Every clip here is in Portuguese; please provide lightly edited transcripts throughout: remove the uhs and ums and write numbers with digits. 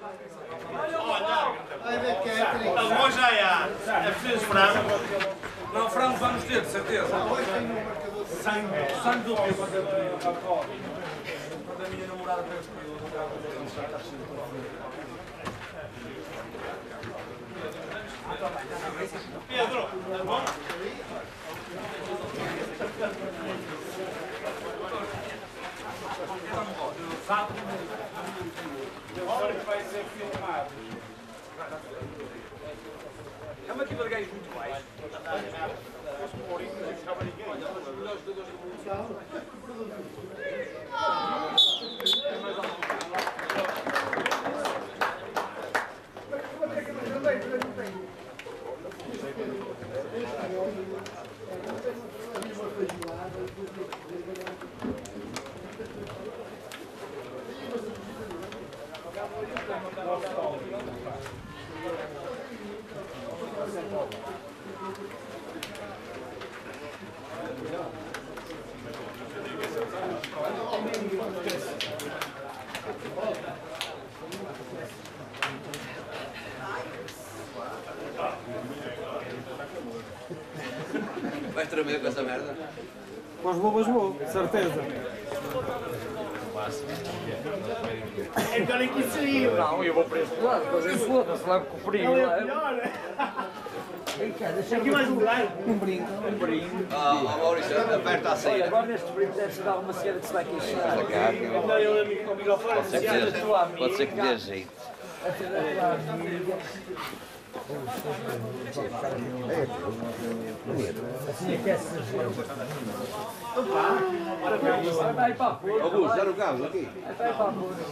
Hoje já é preciso frango. Não, frango vamos ter, de certeza. Sangue do quê? Quando a minha namorada fez o Pedro, tá bom? Olha que vai ser filmado. É uma equipa de gajos muito baixo. Vais tremer com essa merda? Mas vou, de certeza. É melhor que isso aí. Não, eu vou para este lado, depois eu foda-se, levo com o frio. É melhor. Deixa aqui mais um lugar. Um brinco. Maurício, aperta a saída. Agora nestes brincos deve-se dar uma senhora que se vai queixar. É melhor eu ir com o microfone. Pode ser que dê jeito. Assim aquece a gente. Vai para a porta. Augusto, dá no carro aqui. Vai para a porta.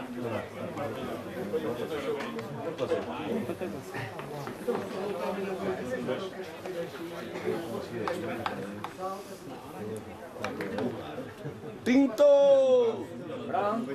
Tinto! Branco.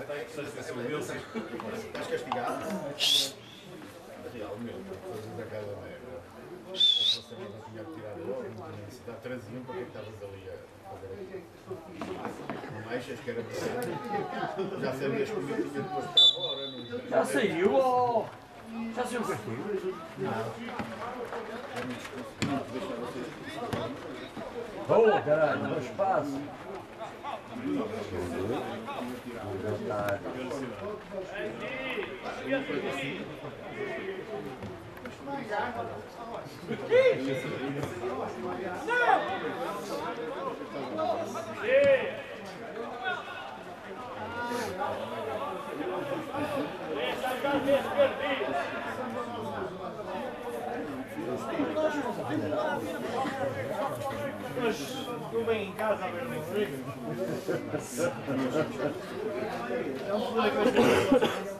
Estás castigado? Realmente, coisas daquela merda. Você não tinha que tirar logo, não tinha necessidade. Traziam para que estavas ali a fazer aquilo. Não achas que era preciso? Já sabias como eu tinha depois de cá fora, não? Já saiu, ó. Já saiu o castigo? Boa, caralho, no espaço. Mas não vem em casa a ver o Rodrigo. É um problema que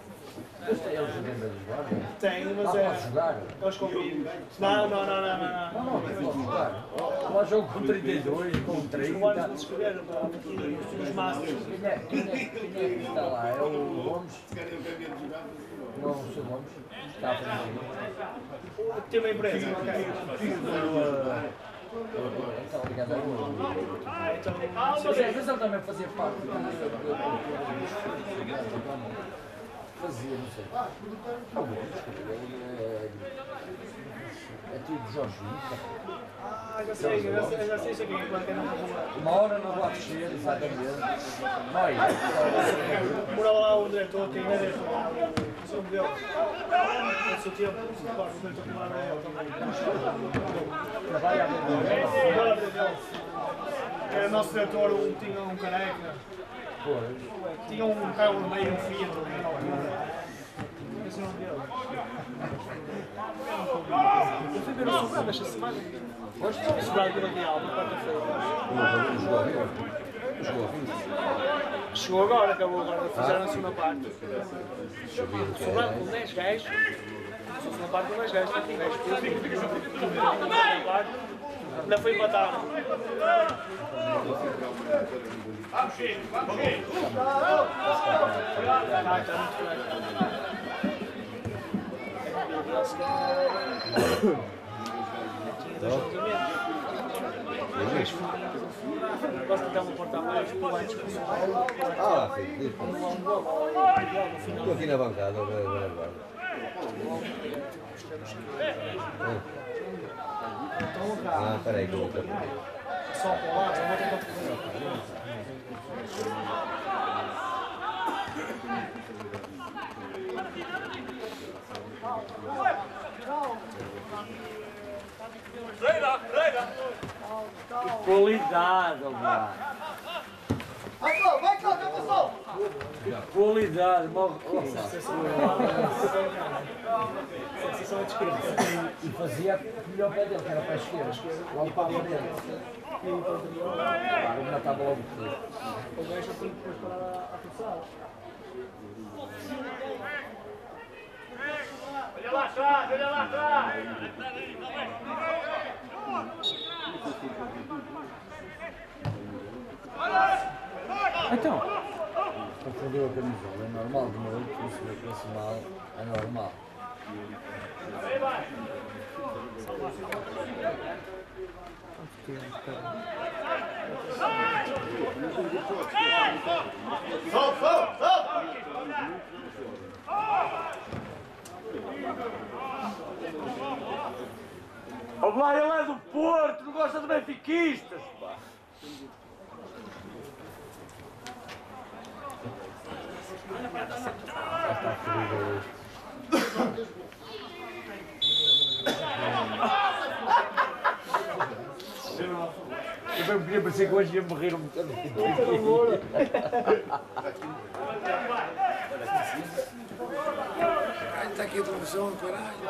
tem, mas é. Eles convivem. Não. Não, jogar. Lá jogo com 32, com 30. Os anos não se escreveram para os Masters. Quem é que está lá? É o Gomes? Não, o Sr. Gomes. Está a fazer. Tem uma empresa, ok. Está ligado a ele. Então. Mas ele também fazia parte. Fazia, não sei. Não vou, é tudo Jorge. Já sei quem é que não uma hora na Rua Cheia, exatamente. Vai. Mora lá o diretor, quem é diretor? O seu modelo. É o seu tempo. Claro, o diretor que mora ele também. Trabalha a era nosso diretor, tinha um careca. Tinha um carro no meio, um Fiat ali na altura. Esse é o nome dele. Eu fui ver o Sobrado esta semana. O Sobrado do Mundial, na quarta-feira. Chegou agora, acabou agora. Fizeram a segunda parte. O Sobrado com 10 gajos. A segunda parte com 10 gajos. Tem 10 parte. Ainda foi empatado. Vamos, Chico! Vamos, Chico! Nós tentamos cortar mais o antes possível. Ah, filho, diz. Estou aqui na bancada, vou levar. Ah, peraí, que eu vou ter. Só para lá, eu vou tentar. Qualidade, lá. Vai cá, já passou! Qualidade, morre. E fazia melhor pé dele, que era para a esquerda. Logo para a dentro. Agora estava logo por dentro. O gajo tem que depois parar a fuçar. Olha lá atrás, olha lá atrás! Então, confundiu a camisola, é normal de noite, perceber que esse mal é normal. O Blá, ele é do Porto, não gosta de benfiquistas, pá. Está ferido eu bem podia parecer que hoje ia morrer um bocadinho. Está aqui a televisão, caralho.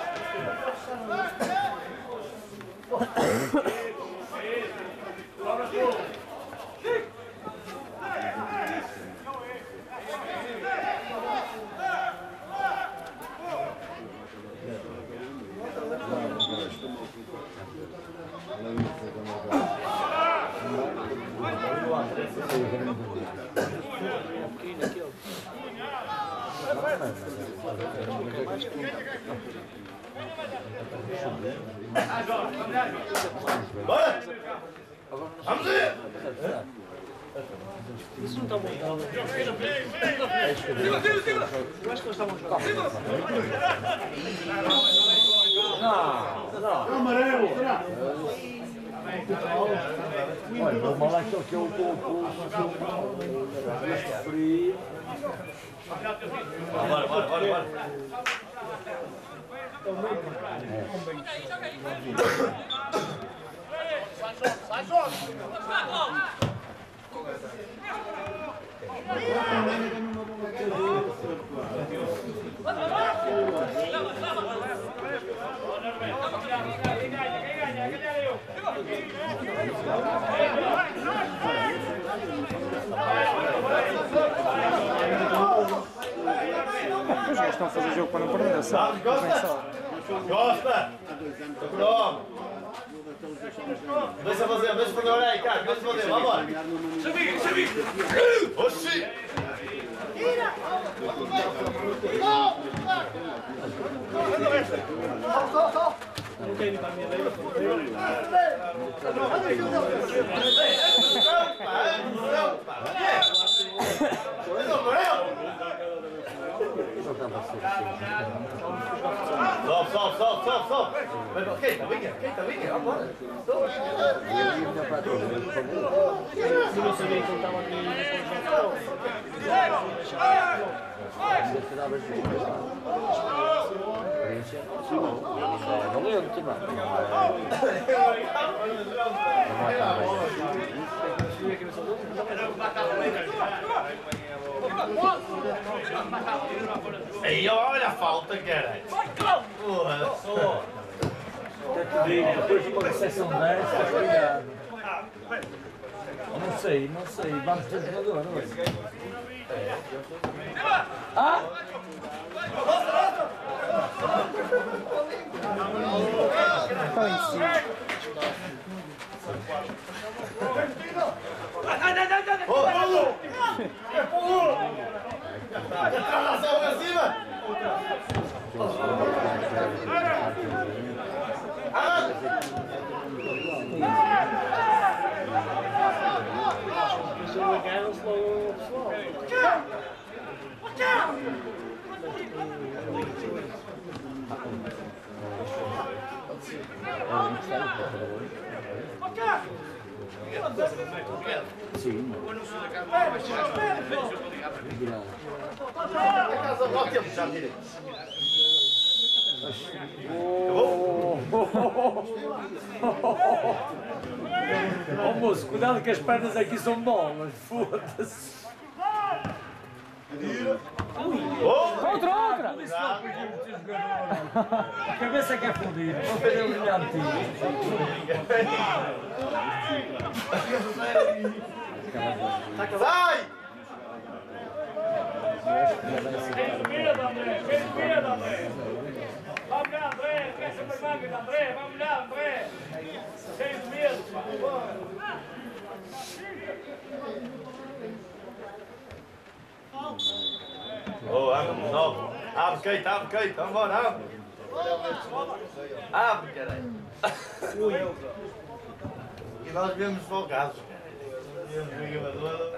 Vamos ver! Isso não está bom. Eu acho que nós estamos jogando. Não. Amarelo! Olha, o mal é aquele que eu estou frio. Bora. Sai, Jorge! Os gajos estão a fazer jogo para não perder, sabe? Gosta! Pronto! Deixa fazer, olha aí, cara, deixa fazer, vamos embora! Chavinho! Oxi! Não tem para a minha lei. Sobe! Queita, vinha, vambora! Eu não sabia que ele estava aqui Aí olha a falta, caralho! Porra, só! Depois de uma recepção desta, cuidado. Não sei, vamos ter jogador hoje. Ah! Está em cima. Ô, Paulo! É Paulo! Atrasação pra cima! Sim. Oh moço, cuidado que as pernas aqui são bolas, foda-se. Outra! A cabeça que é fodida, vou fazer um brilhantinho. Sai! Vamos lá, André! Fecha as mangas, André! Vamos lá, André! Cheio de medo, pá! Oh, abre, Kate, vamos embora, abre! Abre, caralho! E nós viemos folgados, cara. Viemos no elevador.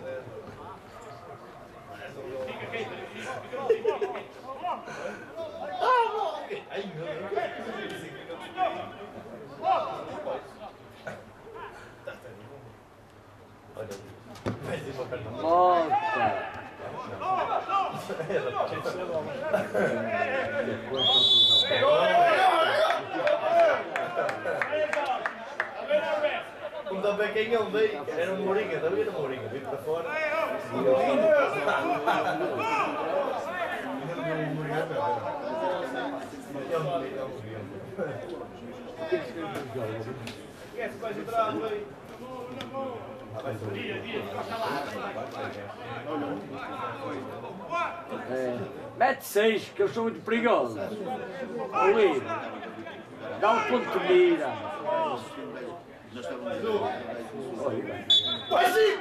Ai, meu Deus! Olha, vai ser uma perna. Volta! Como também quem eu dei era um Mourinho, também era um Mourinho, vim para fora. Mete 6, que eu sou muito perigoso. O livro. Dá um ponto de mira. Vai sim!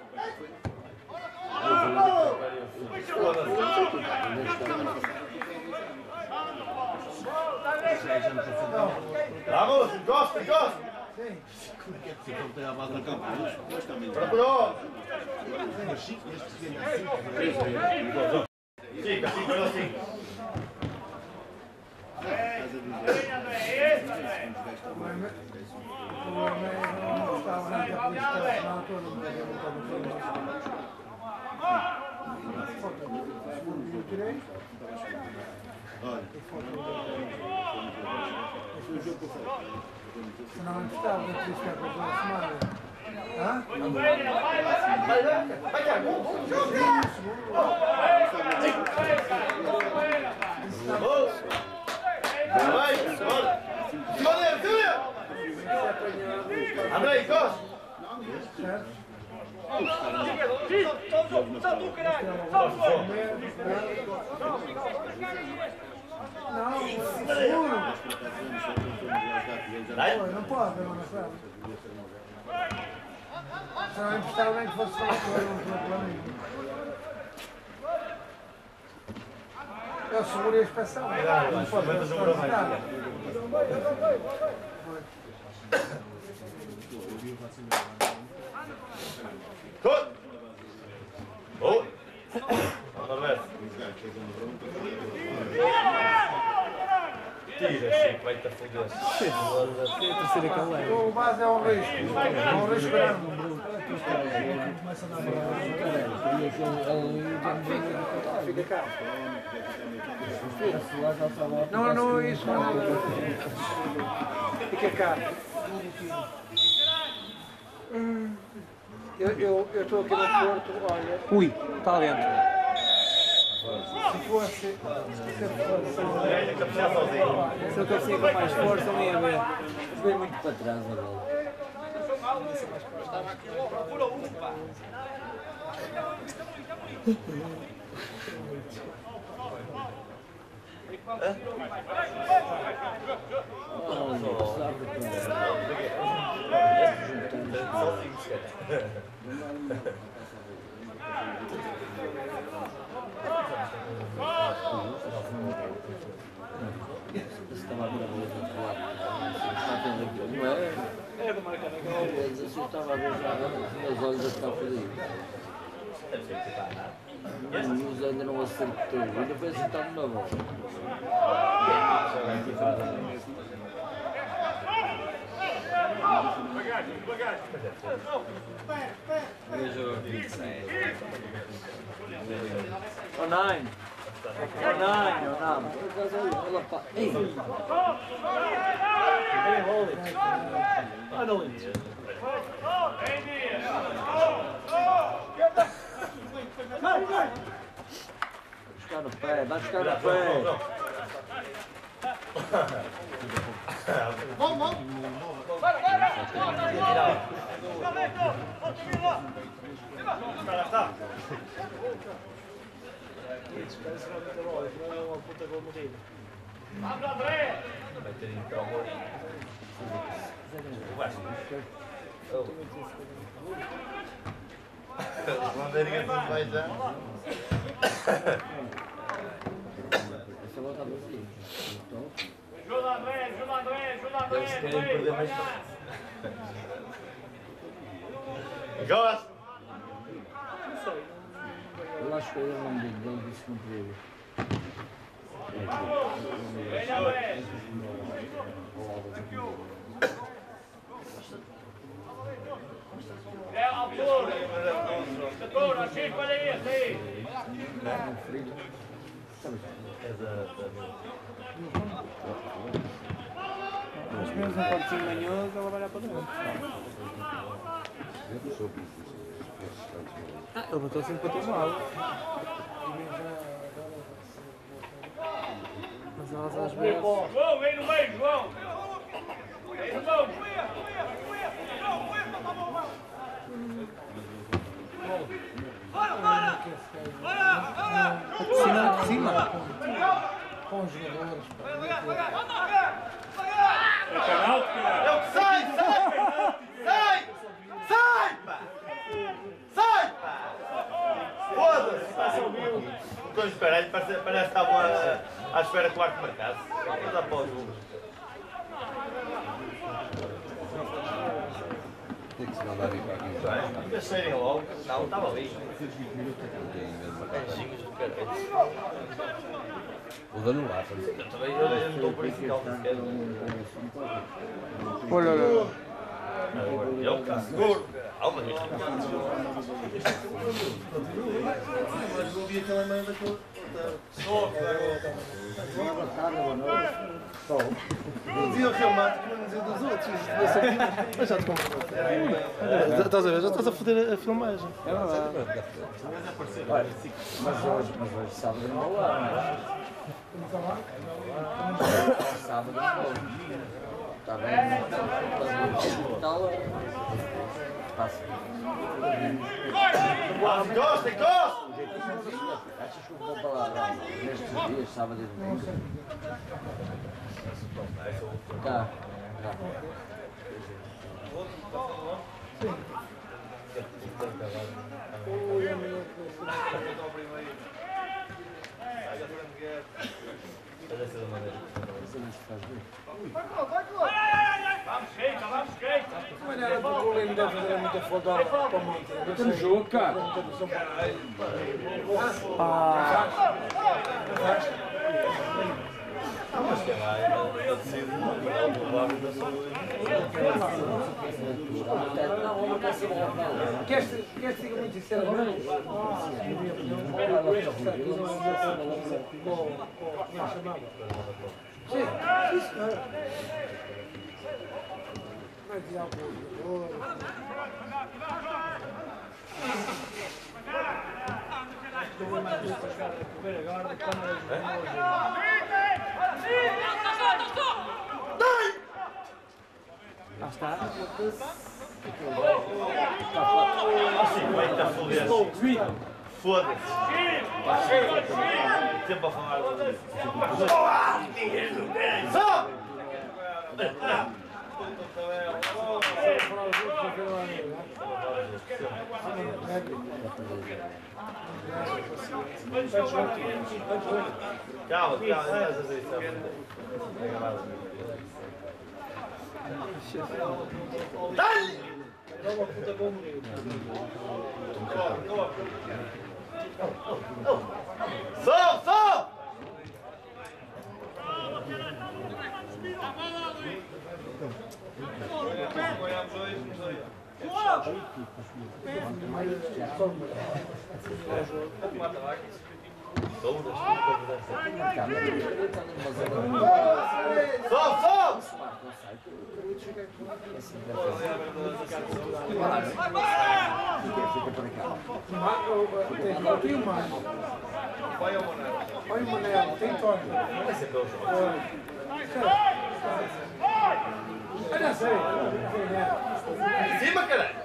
Vamos, encosta! Procurou! Fica assim. Se não estava a triscar com a semana. Hã? Vai cá, André, encosta! Só tu, caralho! Não, seguro. Não pode, não sabe. Se não emprestar alguém que fosse falar com ele, não tinha problema. Eu segurei a inspeção. Não pode fazer. Good! Oh! Norberto. Tira, Chico, vai-te a foder. O base é um risco. É um risco grande. Fica cá. Não, isso não. Fica cá. Eu estou aqui no Porto, olha. Ui, está dentro. Se fosse. Se eu consigo com mais força, não ia ver. Veio muito para trás agora. Estava a ver a bola do outro lado. Não é? É do marcar a bola. Eu estava a ver já, meus olhos a ficar fodidos. O José ainda não acertou, ainda foi acertado na bola. Oh, nine. Oh, nine. Ei! Olha o Lins. Buscar no pé, vai buscar no pé. Isso, parece realmente a bola, não é uma puta gol morrida. Vamos, André! Vai ter então o Vasco. As bandeirinhas não vai já. Essa bola está vazia. Ajuda, André! Ajuda, André! Ajuda, André! Eles querem perder mais. Gosto! Eu acho que ele não disse que não podia. Vem, André! É a altura! Altura, Chico, olha isso aí! Mas mesmo não pode ser manhoso, ela vai lá para dentro. Ah, ele botou sempre para ter mal. Mas elas às vezes. João, vem no meio, João! Vem no meio! De cima. Com os jogadores. É canal, cara! Sai! Pá! Sai, pá! Foda-se! Estou a esperar, parece que estavam à espera que o arco marcasse. Vamos dar para os golos. Tem que se mandar vir para aqui. Eles saírem logo. Não, estava ali. Beijinhos do caralho. O dano lá, por Eu também eu não estou por isso que ele Olha. Eu cá, seguro. Calma, Mas não vi aquela merda daquele. Não dizia o remate que não dizia dos outros. Mas já te comprei. Estás a ver? Já estás a foder a filmagem. É verdade. Mas hoje sábado não vou lá, mas. Sábado não vou. Está bem? Tal. Passa. Encosta! Achas que eu vou para lá nestes dias, sábado e domingo? Tá. Vamos, Keita, vamos, Keita! Mas era porque o Lino deve fazer muita falta para o Monte. Eu tenho jogo, cara. Queres dizer muito sinceramente? Lá está. Foda-se. Sempre a falar. Calma, Dale! uma puta com o Murilo. Sol! Sol! Tem o Mano. Olha o Manel, tem Tony. Olha sei. Em cima, caralho!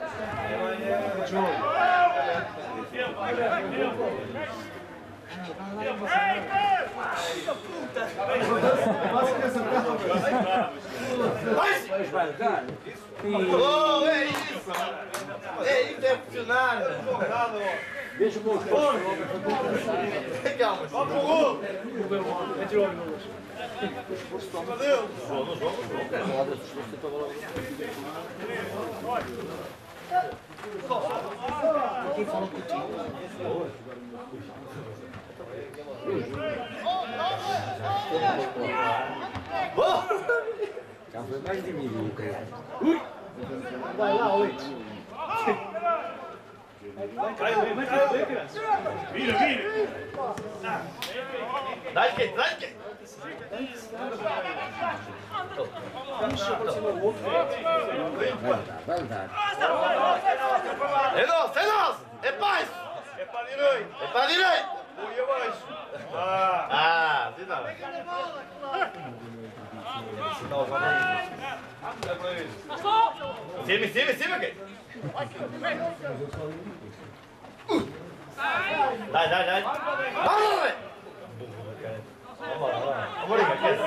Vais marcar? Oh, é isso! É isso, é funcionar! Veja o meu corpo. Calma, vamos pro gol! Aqui fala contigo. Já foi mais de mim. Vai lá, Leite. Vira! Dá esquerda, dá esquerda! Vai dar. É nosso! É paz! É para a direita! É para a direita! E abaixo! Sim não. Em cima, aqui! Dai! Vamos! Vamos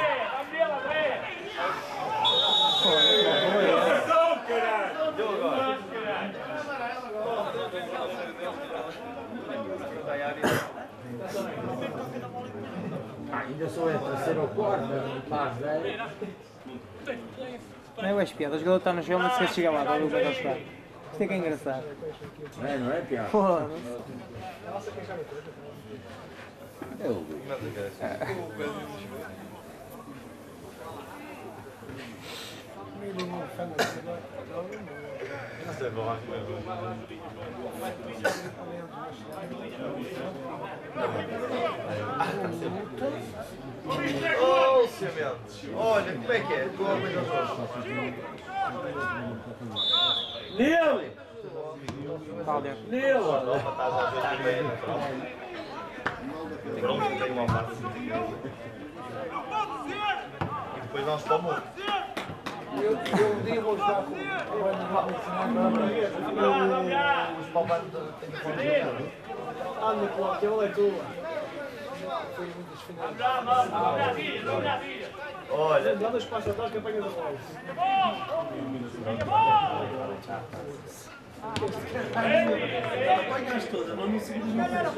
Ainda sou a terceira ou quarta, mais velho. Não é umas piadas, o jogador está no chão, mas você chega lá, olha o que vai jogar. Isto é que é engraçado. Não é piada? Foda-se. Eu Oh, Sementes! Olha, como é que é? Tu homem das outras. Nele! Cláudio. Nele! Tem uma parte. E depois vamos para o mundo. Eu um dia vou jogar com Os palmares têm que fazer. Anda, Cláudio, ela é tua. Olha, Dá dois passos atrás que apanhas a bola. Apanhas toda, mas não seguras nada.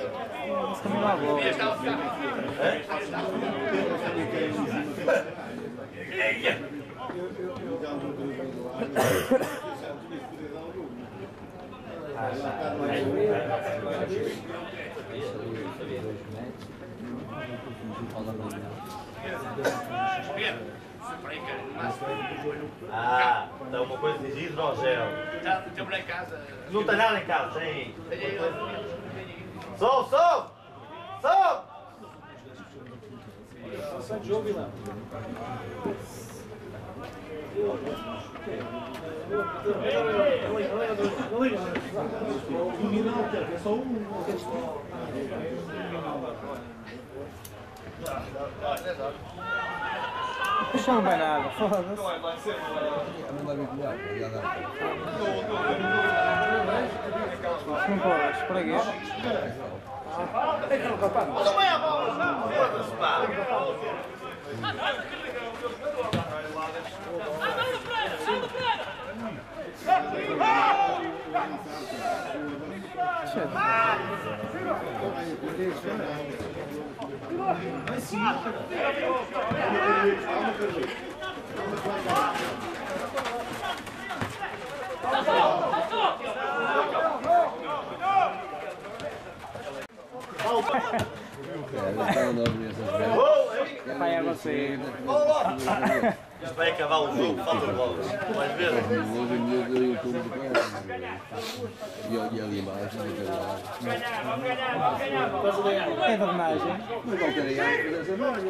dá uma coisa de hidrogel. Temos lá em casa. Não tem nada em casa, tem. Sobe! Sai de jogo e lá. Puxa, não vai nada, foda-se. não vai vir melhor, já dá. Não podes, por aqui. Não é a bola! Foda-se, pá! Vai, Vai a você. Isto vai acabar o jogo, falta bolas. Vais ver? E ali embaixo, naquele lado. Vamos ganhar. É vernagem. Mas qualquer aí faz essa merda.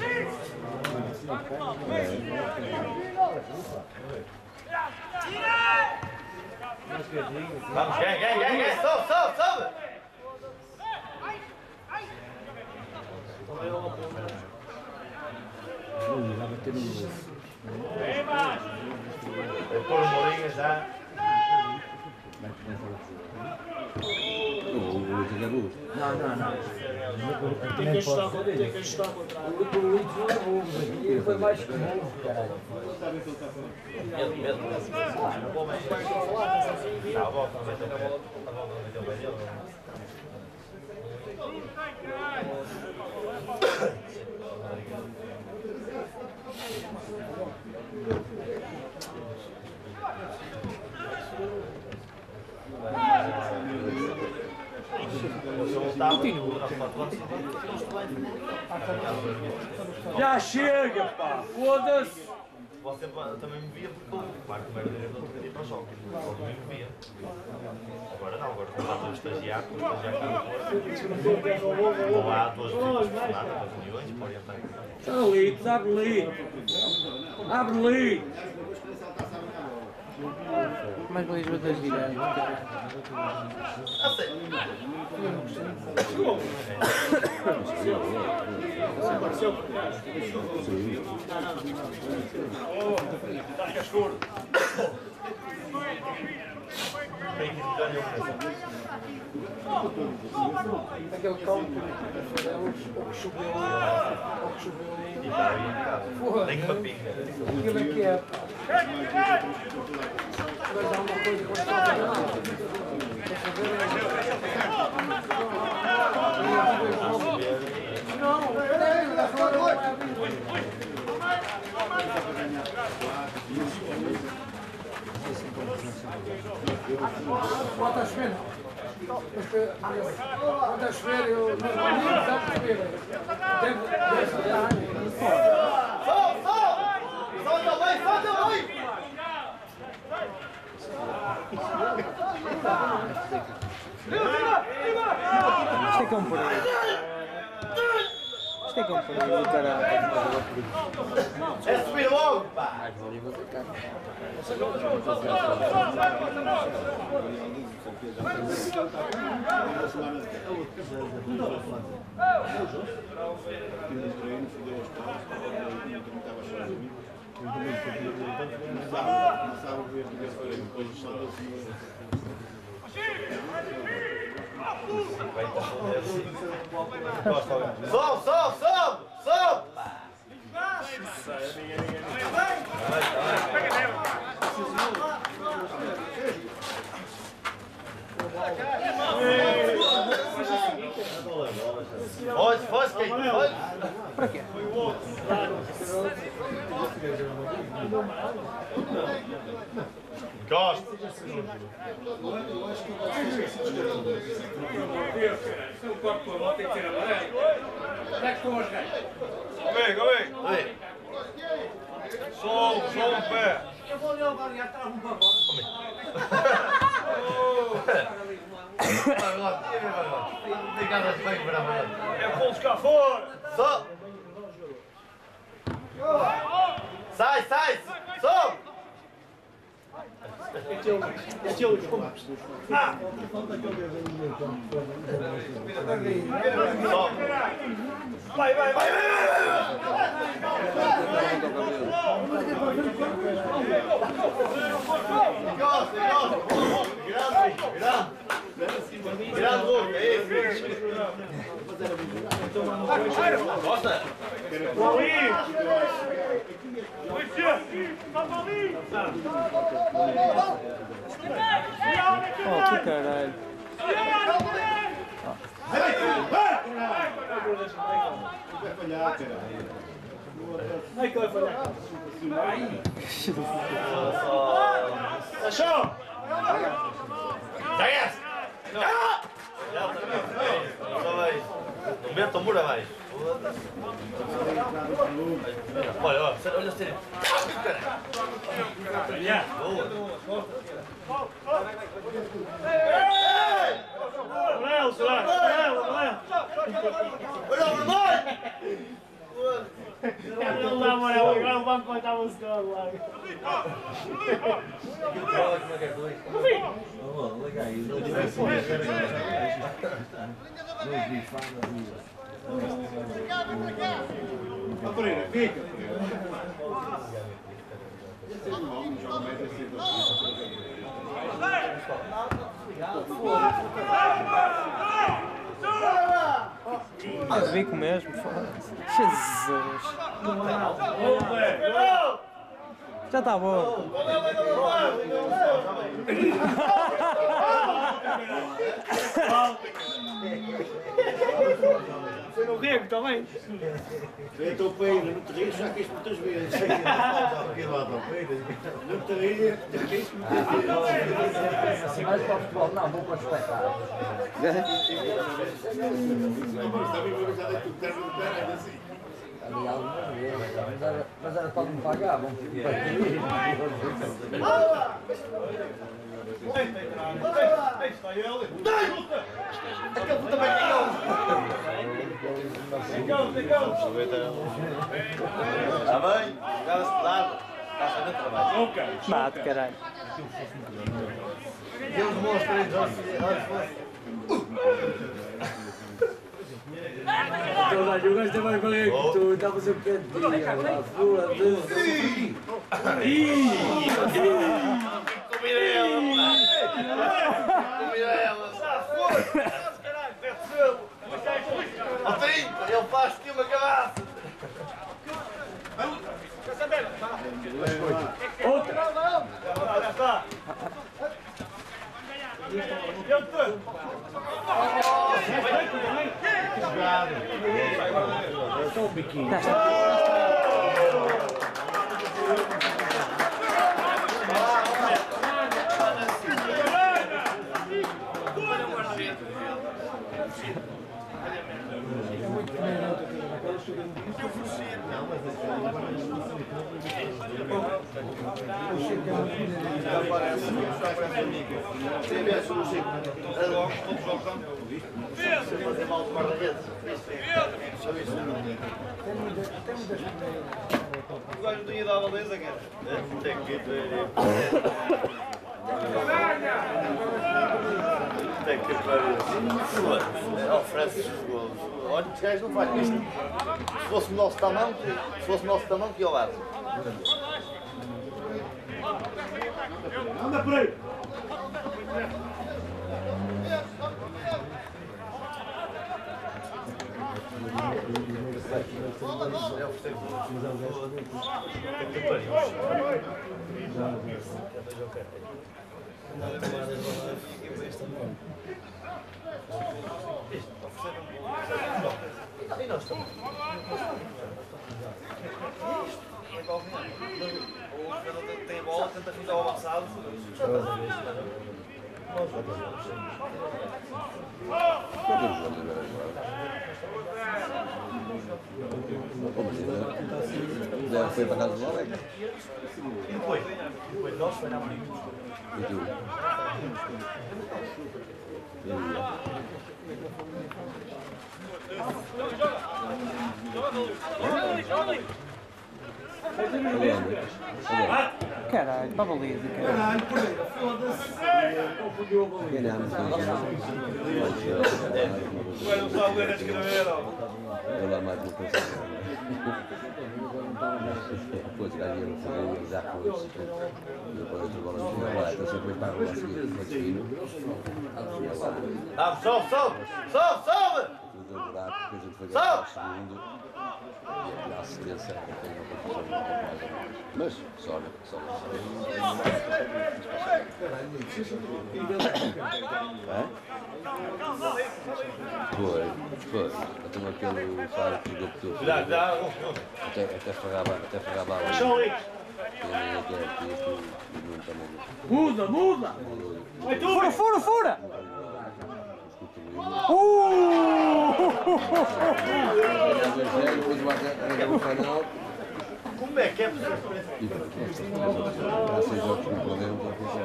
Vamos, ganha, sobe! Vai pôr o Mourinho já. Não. Tem que ajustar contra O Luís ele foi mais que bom, caralho. Não vou mais. Tá, a volta, vai ter a bola. A bola vai ter o baile. Já chega, pá! Foda-se! Você também me via porque o Marco Merda era do outro dia para o jogo. Ele também me via. Agora não, agora estou lá todo estagiado, vou lá 2 vezes por semana, para reuniões, para orientar. Litos, abre Litos! Abre Litos! Mais boas das vidas. Está escuro! Aquele campo, o que choveu. E está orientado. Tem uma pinga. Diga-me que é. Vai dar uma coisa com Bota a chover. Bota a chover, eu não vou chover. Solta bem! Isto é que é um perigo. Isto é que é um perigo, caralho. É subir logo, pá! Sobe! Foge, quem? Foge! Para quê? Gosto! Se o corpo com a bola tem que ser amarelo. Onde é que estão os gajos? Aí! Só um pé! Eu vou levar e atrás um pacote. Tem cara de bem para amanhã. É pô-los cá fora! Só! Sai! Sobe! Vai! Virado, é isso! Gosta? Oh, que caralho. Não é que vai falhar. Achou? Zagueiro! Já não meta o muro abaixo. Olha, olha a sério. Não dá moral, agora o banco vai estar a segurar lá. Eu vi com mesmo. Jesus. Já está bom. Foi no rego também. Eu estou para ir, não te rires, já quis muitas vezes. Não te rires, já quis muitas vezes. Assim mais para o futebol, não, vou para o espetáculo. Também vou avisar daqui, o termo do pé é assim. Ali algumas vezes, mas era para me pagar, vão partir. Aquele puta bem Está bem? Já-se dado. Está a fazer trabalho. Mate, caralho. Eles mostram O gajo também vai que tu estavas a fazer Ele faz-te uma cabaça. O gajo não ia dar a beleza, cara. Tem que ver. Tem que ver. Oferece os golos. Olha, os gajos não fazem isto. Se fosse o nosso tamanho, que ia ao lado. Anda por aí. E nós também. O jogador tem a bola, tenta ficar ao avançado. Já foi para casa do Alex. E depois? Depois nós foi na Marinha. E tu? Caralho, para a baliza, caralho. Ganhámos. Não sabe ler a escrever, ó. Eu lá mais uma coisa. Depois o gajo ia fazer já depois. Depois a bola não tinha lá, então depois para a bola a seguir, depois seguiram. Sobe! Tudo a buraco, depois a gente foi ganhar o segundo. E a assistência tem uma confusão mais ou menos. Mas sobe. Foi. Então aquele faro que jogou por tudo. Já. Até farrava a bola. Muda, muda! Fura, fura, fura! Como é que é possível? Há 6 jogos que não perdemos,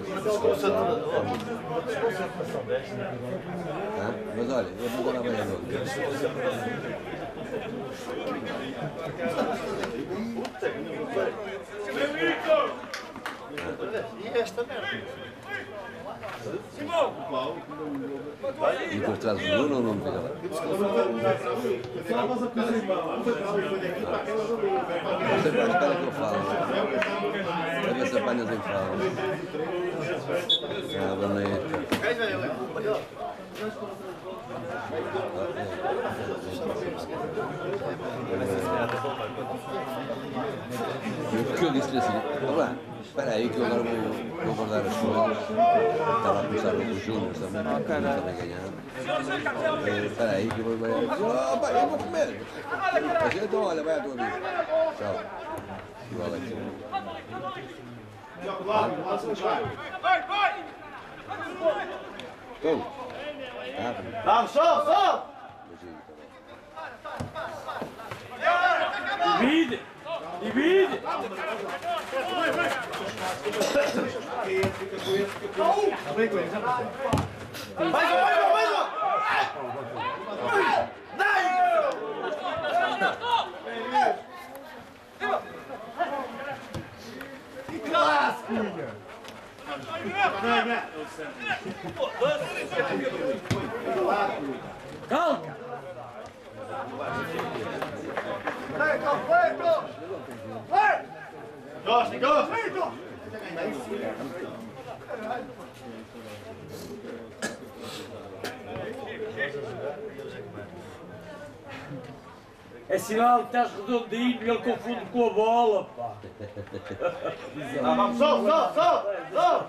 Desconcentração desta. mas olha, eu vou dar bem a noite. E esta merda? E depois traz o Bruno ou não me fica lá? Sempre à espera que eu falo. A ver se apanhas em fala. Ah, bonito. Porque eu disse-lhe assim, olá, espera aí que eu agora vou guardar as coisas. Estava a começar com os Júniors também, porque eles também ganharam. Espera aí que eu vou ganhar. Oh, pai, eu vou comer. Mas então, olha, vai à tua vida. Tchau. Igual é que Então, Vamos, sol, sol! Divide! Divide! Mais um! Calca! Gosta, gosta! É sinal que estás redondinho e ele confunde com a bola, pá. Vamos, sol, sol, sol! Sol!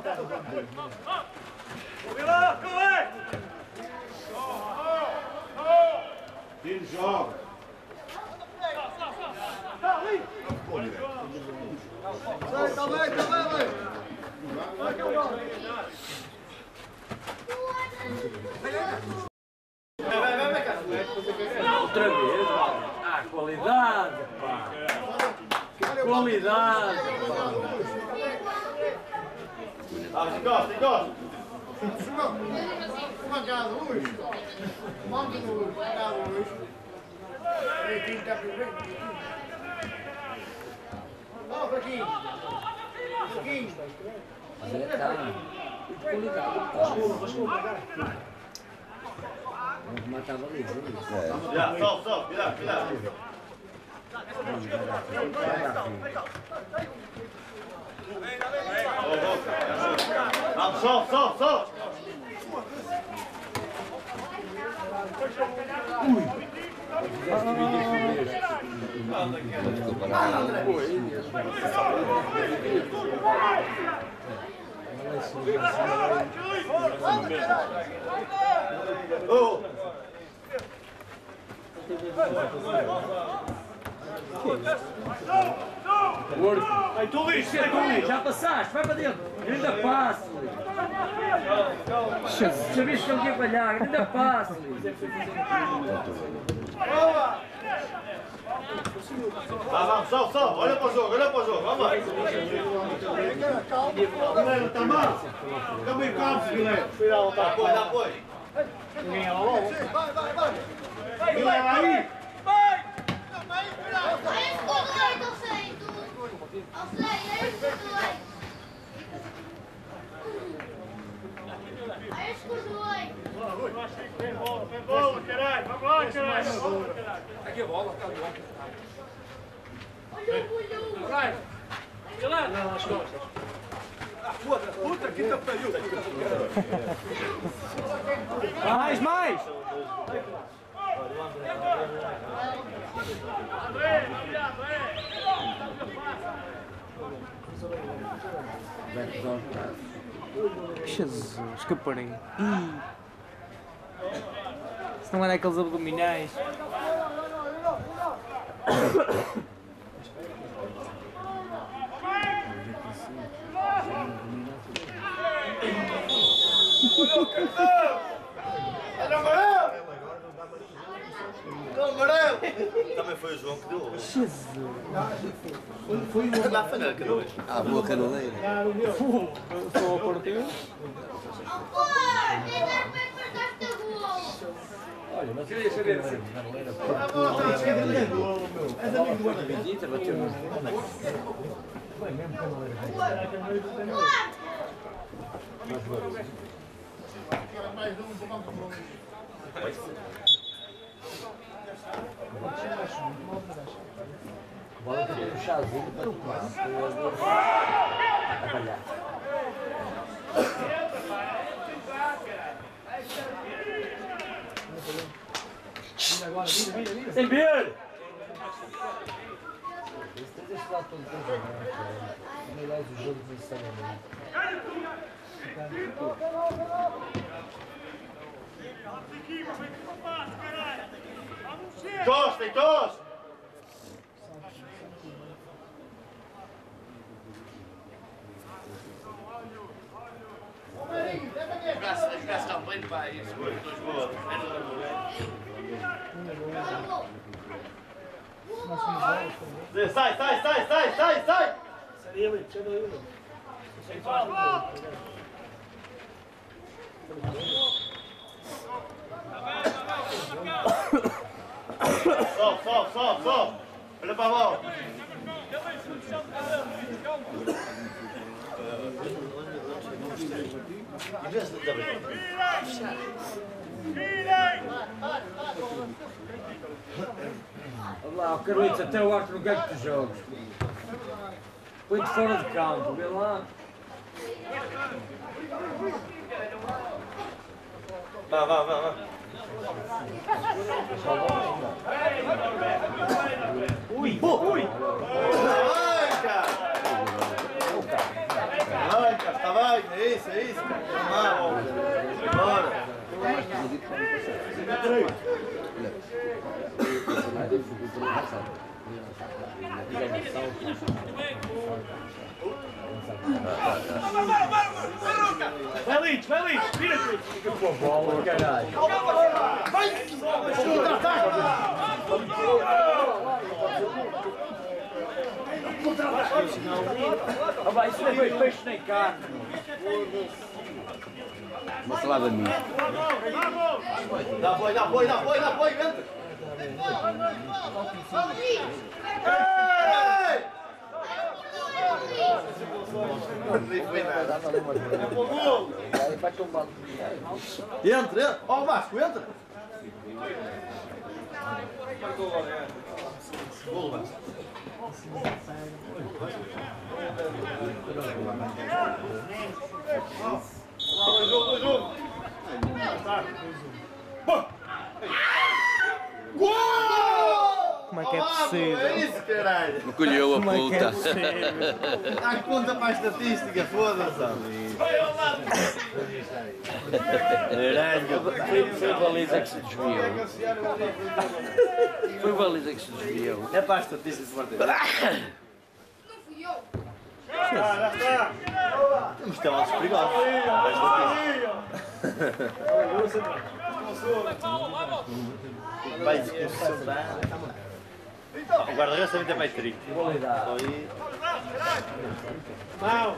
Tiro jogo. Outra vez? Ah, qualidade, pá. Qualidade, pá. Vamos, encosta, encosta! Já, sol, sol, cuidado, cuidado! Vamos, sol, sol, sol! Oh! Gordo. Ai, tu lixo, já passaste, vai para dentro. Ainda passo. Sabias que ele ia falhar, ainda passo. Vamos, sol, sol, olha para o jogo, vamos lá! Guilherme, está mal? Fica meio calmo, Guilherme. Dá apoio, dá apoio! Guilherme, aí. Vem bola, caralho! Vamos lá, caralho! Aqui a bola, está ali. Vai! Galera! Não, nas costas. Puta que te pariu! Mais, mais! André, vamos lá, André! Jesus, que parei. Se não era aqueles abdominais. Olha o amarelo! O amarelo! Também foi o João que deu. Jesus! Foi o lá foi na canoa. Ah, boa canoeira. Sou a português. Olha, mas queria saber se Benedita bateu no foi mesmo bola tem um chazinho para o quase. Trabalhar. Sem ver! Deixa lá todo o jogo. Melhores o jogo necessariamente. Encosta, encosta! Jogasse tão bem para isso, dois gols. Sai! Sai ali, sai daí. Sobe! Olha para a bola! Olha lá, o Carlitos até o árbitro não quer que tu jogues. Põe-te fora de campo, vê lá. Vá. Ui! Arranca, está bem, é isso. Bora. Vai, Lito, vira-te! Fica com a bola, caralho. Vai! Isso não é peixe nem carne. Uma salada minha. Dá apoio, entra! Nem foi nada. Vai tomar. Entra! Ó Vasco, entra! Gol, Vasco. Dois jogo. Gol! Como é que é possível? É isso, caralho! Colheu a Como é que é puta. possível? Dá conta para a estatística, foda-se! Foi a baliza que se desviou. Foi a baliza que se desviou. É para a estatística, Sporting. Já está! Temos telas perigosos. Vai desconcentrar. O guarda-redes também tem mais trigo. Qualidade. Não!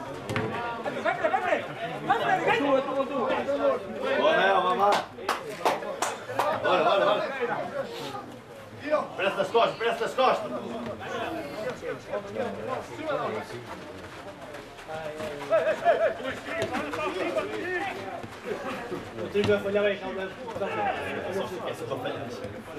Olha, vamos lá. Olha. Presta das costas. O trigo vai falhar bem, calma. Essa é para falhar.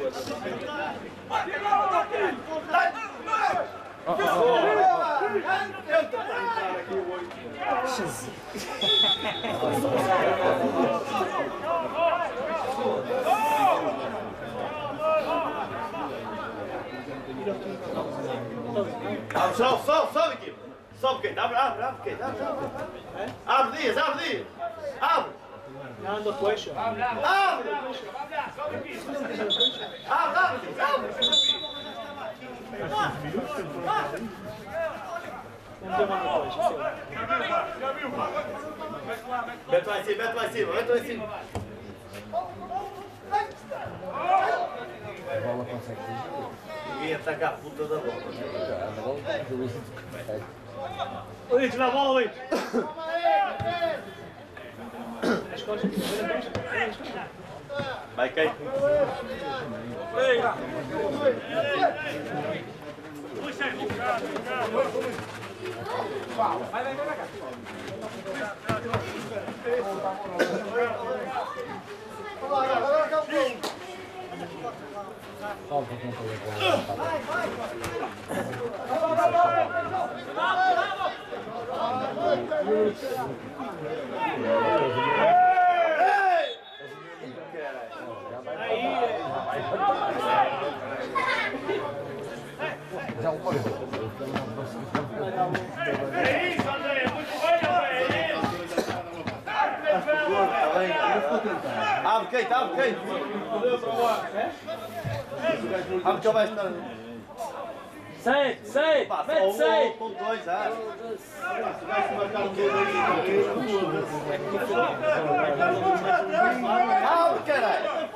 Sobe, equipe. Sobe, Kate. Abre, Kate. Abre, Dias. Abre. Não, anda coxa. Abre. Não tem mais depois, assim. Beto lá em cima, Beto lá em cima, Beto lá em cima. A bola consegue fugir. Ninguém ataca a puta da bola. A bola do Luís consegue. Luís, dá a bola, Luís. Vai, Kei. Falta contra a já o pode. É isso, André, muito bem, André. Abre, Kei, abre, Kei. Abre que ele vai estar. Sei, mete sei. Com dois, ah. Abre, caralho.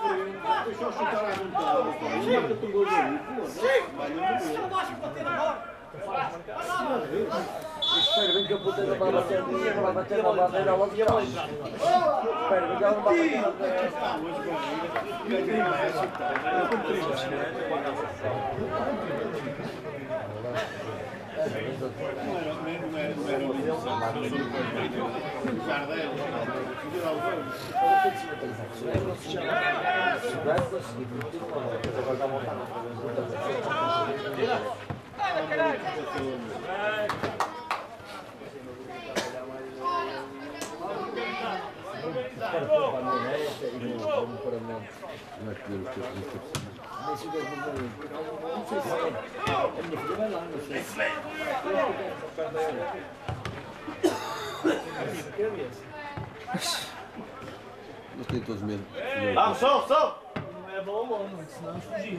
Espera bem que a puta não vai bater ali, não vai bater na bandeira logo de abaixo. Espera bem que ela não vai bater na bandeira. Vai comer o teu filho. Não sei se é. A minha filha vai lá, não sei. Mas têm todos medo. Vamos, sol, sol. Não é bola longa, senão fugir.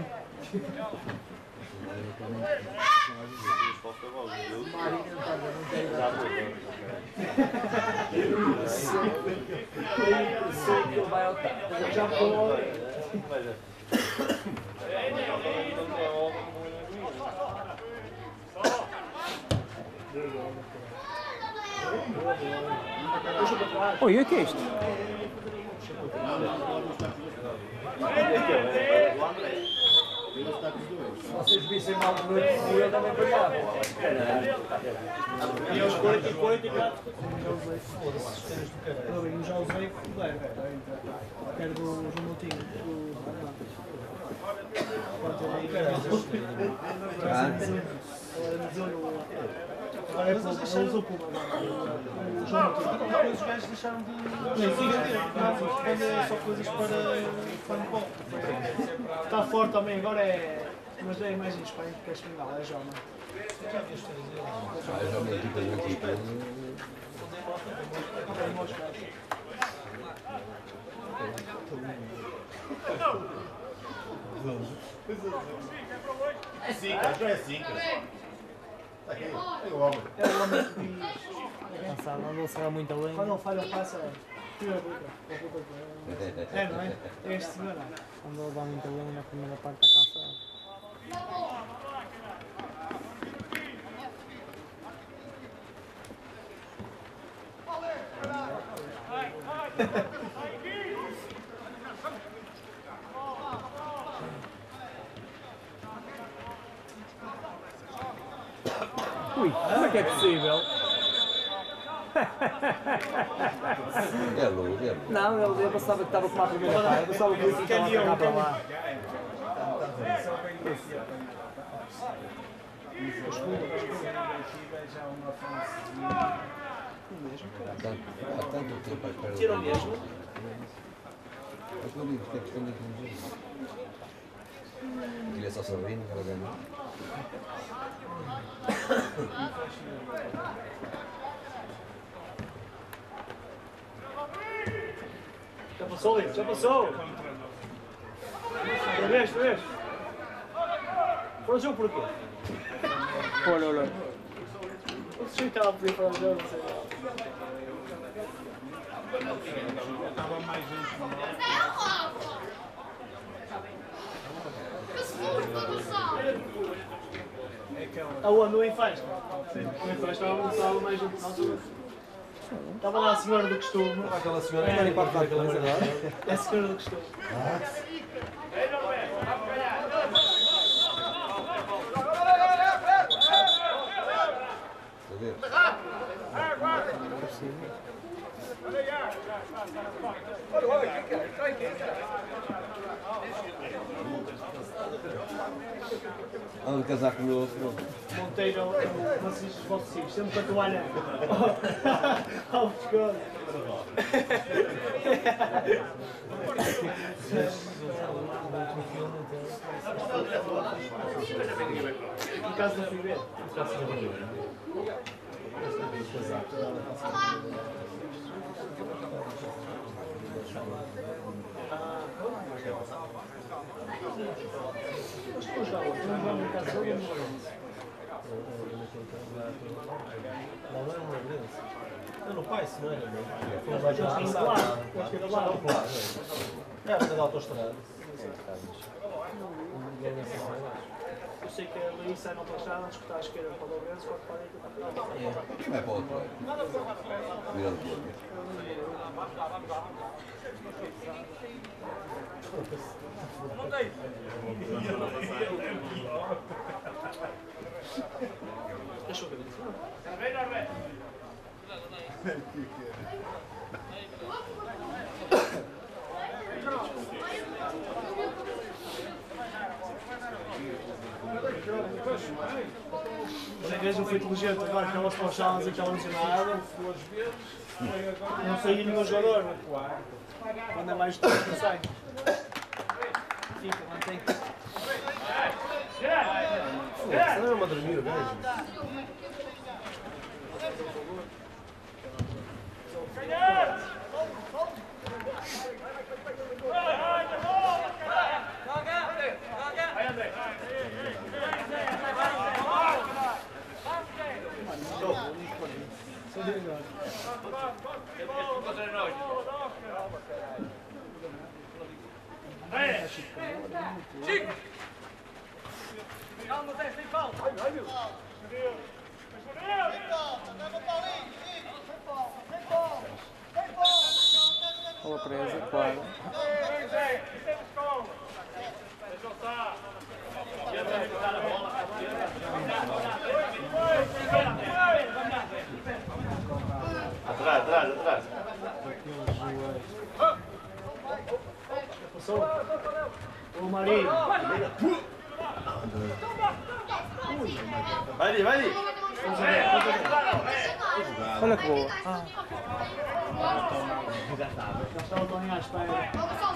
Sei que ele vai ao taco. Já foi. Oi, o que é isto? Se vocês vissem mal de noite, eu também pegava. E aos 44. Eu já usei o Fudeiro. Quero do João Moutinho. Agora é pouco, não usou pouco. O João Moutinho. Depois os gajos deixaram de vender. Vender só coisas para handball. Está forte também, agora é. Mas é mais em Espanha porque é espanhol, é jovem. Ah, já uma equipa de equipa. É zica, já é zica. Aqui, é o homem. É o homem que diz. Cansado, não vou sair muito além. Quando ele falha, passa. Tira a boca. É, não é? É este senhor. Quando ele dá muito além na primeira parte está cansado. Ui, como é que é possível? É louco, é louco. Não, eu pensava que estava com uma primeira parte. Eu pensava que o Luís estava a atacar para lá. Há tanto tempo à espera. Tira o mesmo. Mas não digo que é questão de economia. Queria só Sabrina, que ela ganhou. Já passou, Lito, já passou. Tu vês? Foi o jogo por quê? Olha. Achei que ela podia falar o jogo, não sei. Estava mais gente no Aonde? No Enfaz? Sim, no Enfaz estava mais gente na altura. Estava lá a senhora do costume. Aquela senhora que quer para aquela verdade. É a senhora do costume. Olha o casaco novo. Monteiro, vocês sempre com a toalha ao pescoço. Em casa da Figueiredo. Não, no pai, se não era, não. Foi lá. É, a da autostrada. Eu sei que ali sai na autostrada, antes que está à esquerda para o Lourenço, quando para aí, Não é para o outro lado. Virando para o outro. deixa eu ver. Mas às vezes eu fui inteligente agora, que elas pausadas e que ela não tinha nada. Não saía nenhum jogador. Manda mais de 3 que sai. Fica, mantém. Você não é uma dormir, vejo. Bola presa, claro. Atrás. Passou. O Marinho. Vai ali. Olha que boa. Já estava tão à espera.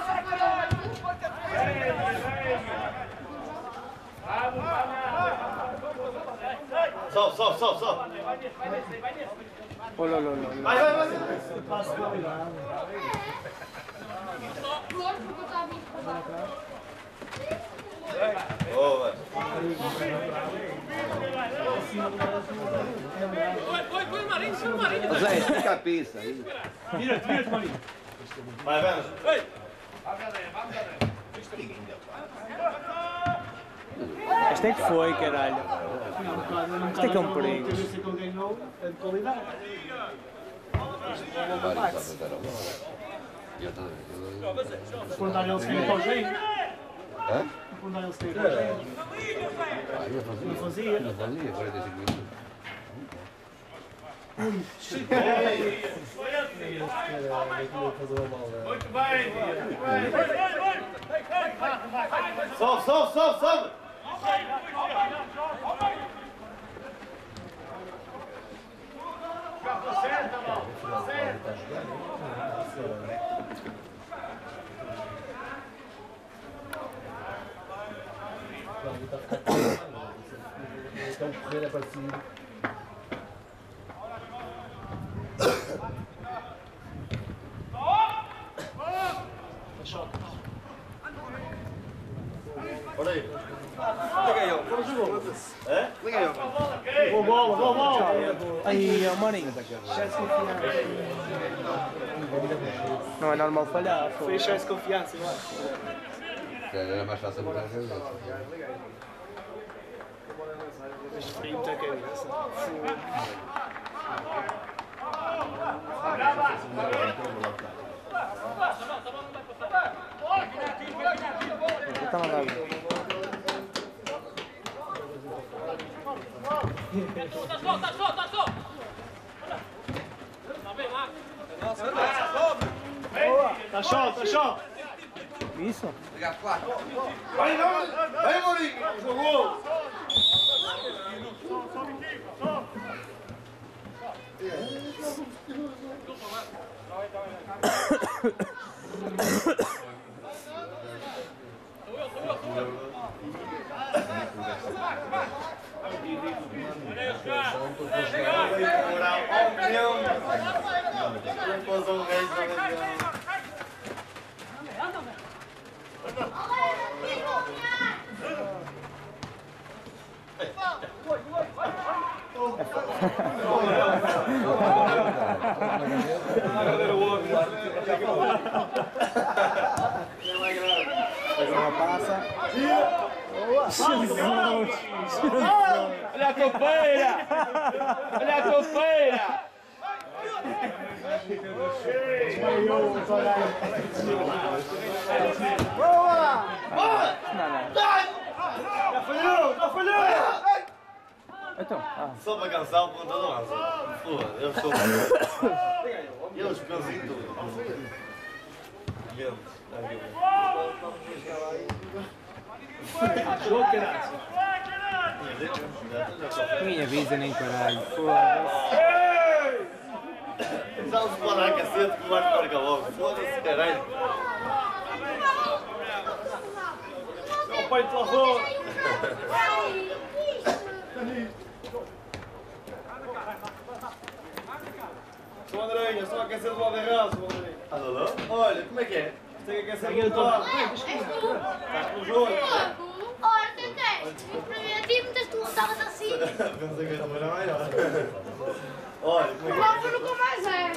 Sobe. Olha. Vai. Passo de qualidade. Boa. Zé, estica a pista aí. Vira-te, Marinho. Vai, vamos. Este é que foi, caralho. Isto é que é um perigo. A cabeça que ele ganhou é de qualidade. Vai, só para dar a bola. Perguntar a ele se quer ir para o jeito. Hã? Perguntar a ele se quer ir para o jeito. Ah, eu fazia. Não fazia, 45 minutos. Muito bem. Sobe. Então correr é parecido. Olha aí. Liga aí, ó. É? Liga aí, ó. Boa bola. Aí, ó, Marinho. Não é normal falhar. Foi excesso de confiança, eu acho. Era mais fácil botar a cabeça. Este frio muita cabeça. Está mandado. Tá show. Isso? Vai, Mourinho! Jogou! Passa. Olha a copeira! Olha a copeira! Já falhou! Então, Só para cansar o ponto avança. Eu sou. Eu os pensinho tudo. ninguém avisa nem caralho. Foda-se. Já se pode dar cacete que o Marco marca logo. Foda-se, caralho. O pai te lavou! Sou Andréia, só aquecer do lado errado, sou Andréia. Alô? Olha, como é que é? Tem que aquecer do lado. Estás com o jogo? Ora, que queres? Primeiro time, mas tu estavas assim. Pensei que esta era maior. Olha, como é que é? Logo nunca mais é.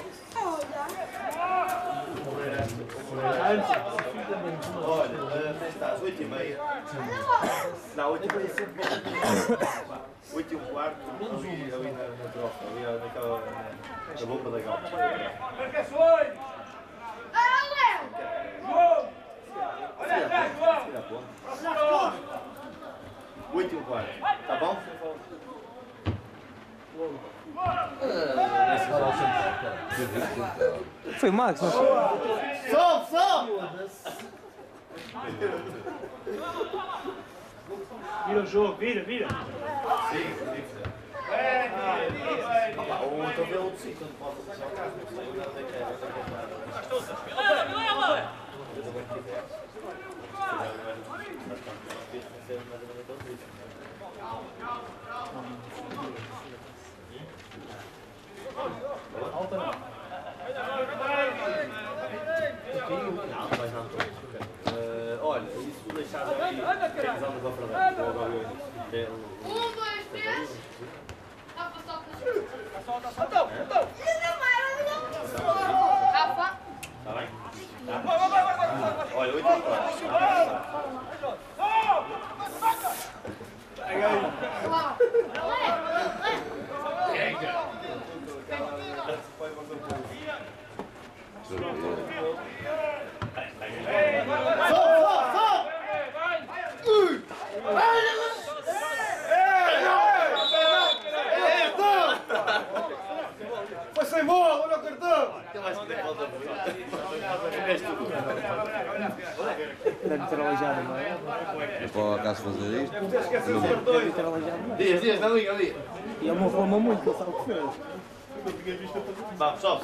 Olha, estás 8h30. Não, 8h30. 8h15. Ali na trofa, ali naquela. Na bomba da galpa. Marcações! Ah, Léo! João! Olha atrás, João! Procurou! 8h15. Tá bom? Foi o Max, não foi? Sobe! Vira o jogo, vira! Sim, ou então vê outro sítio onde possa deixar o carro. Não sei onde é que olha, isso deixar aí, temos algo para falar. 1, 2, 3. Rafa. Está bem? Olha, 8h15. Foi sem bola, olha o cartão! Eu acho que tem falta de és tu. Deve ter aleijado, não é? É para o acaso fazer isto? Deve ter aleijado, não é? Dias, não liga ali. E ele não reclamou muito, ele sabe o que fez. Vamos, sobe.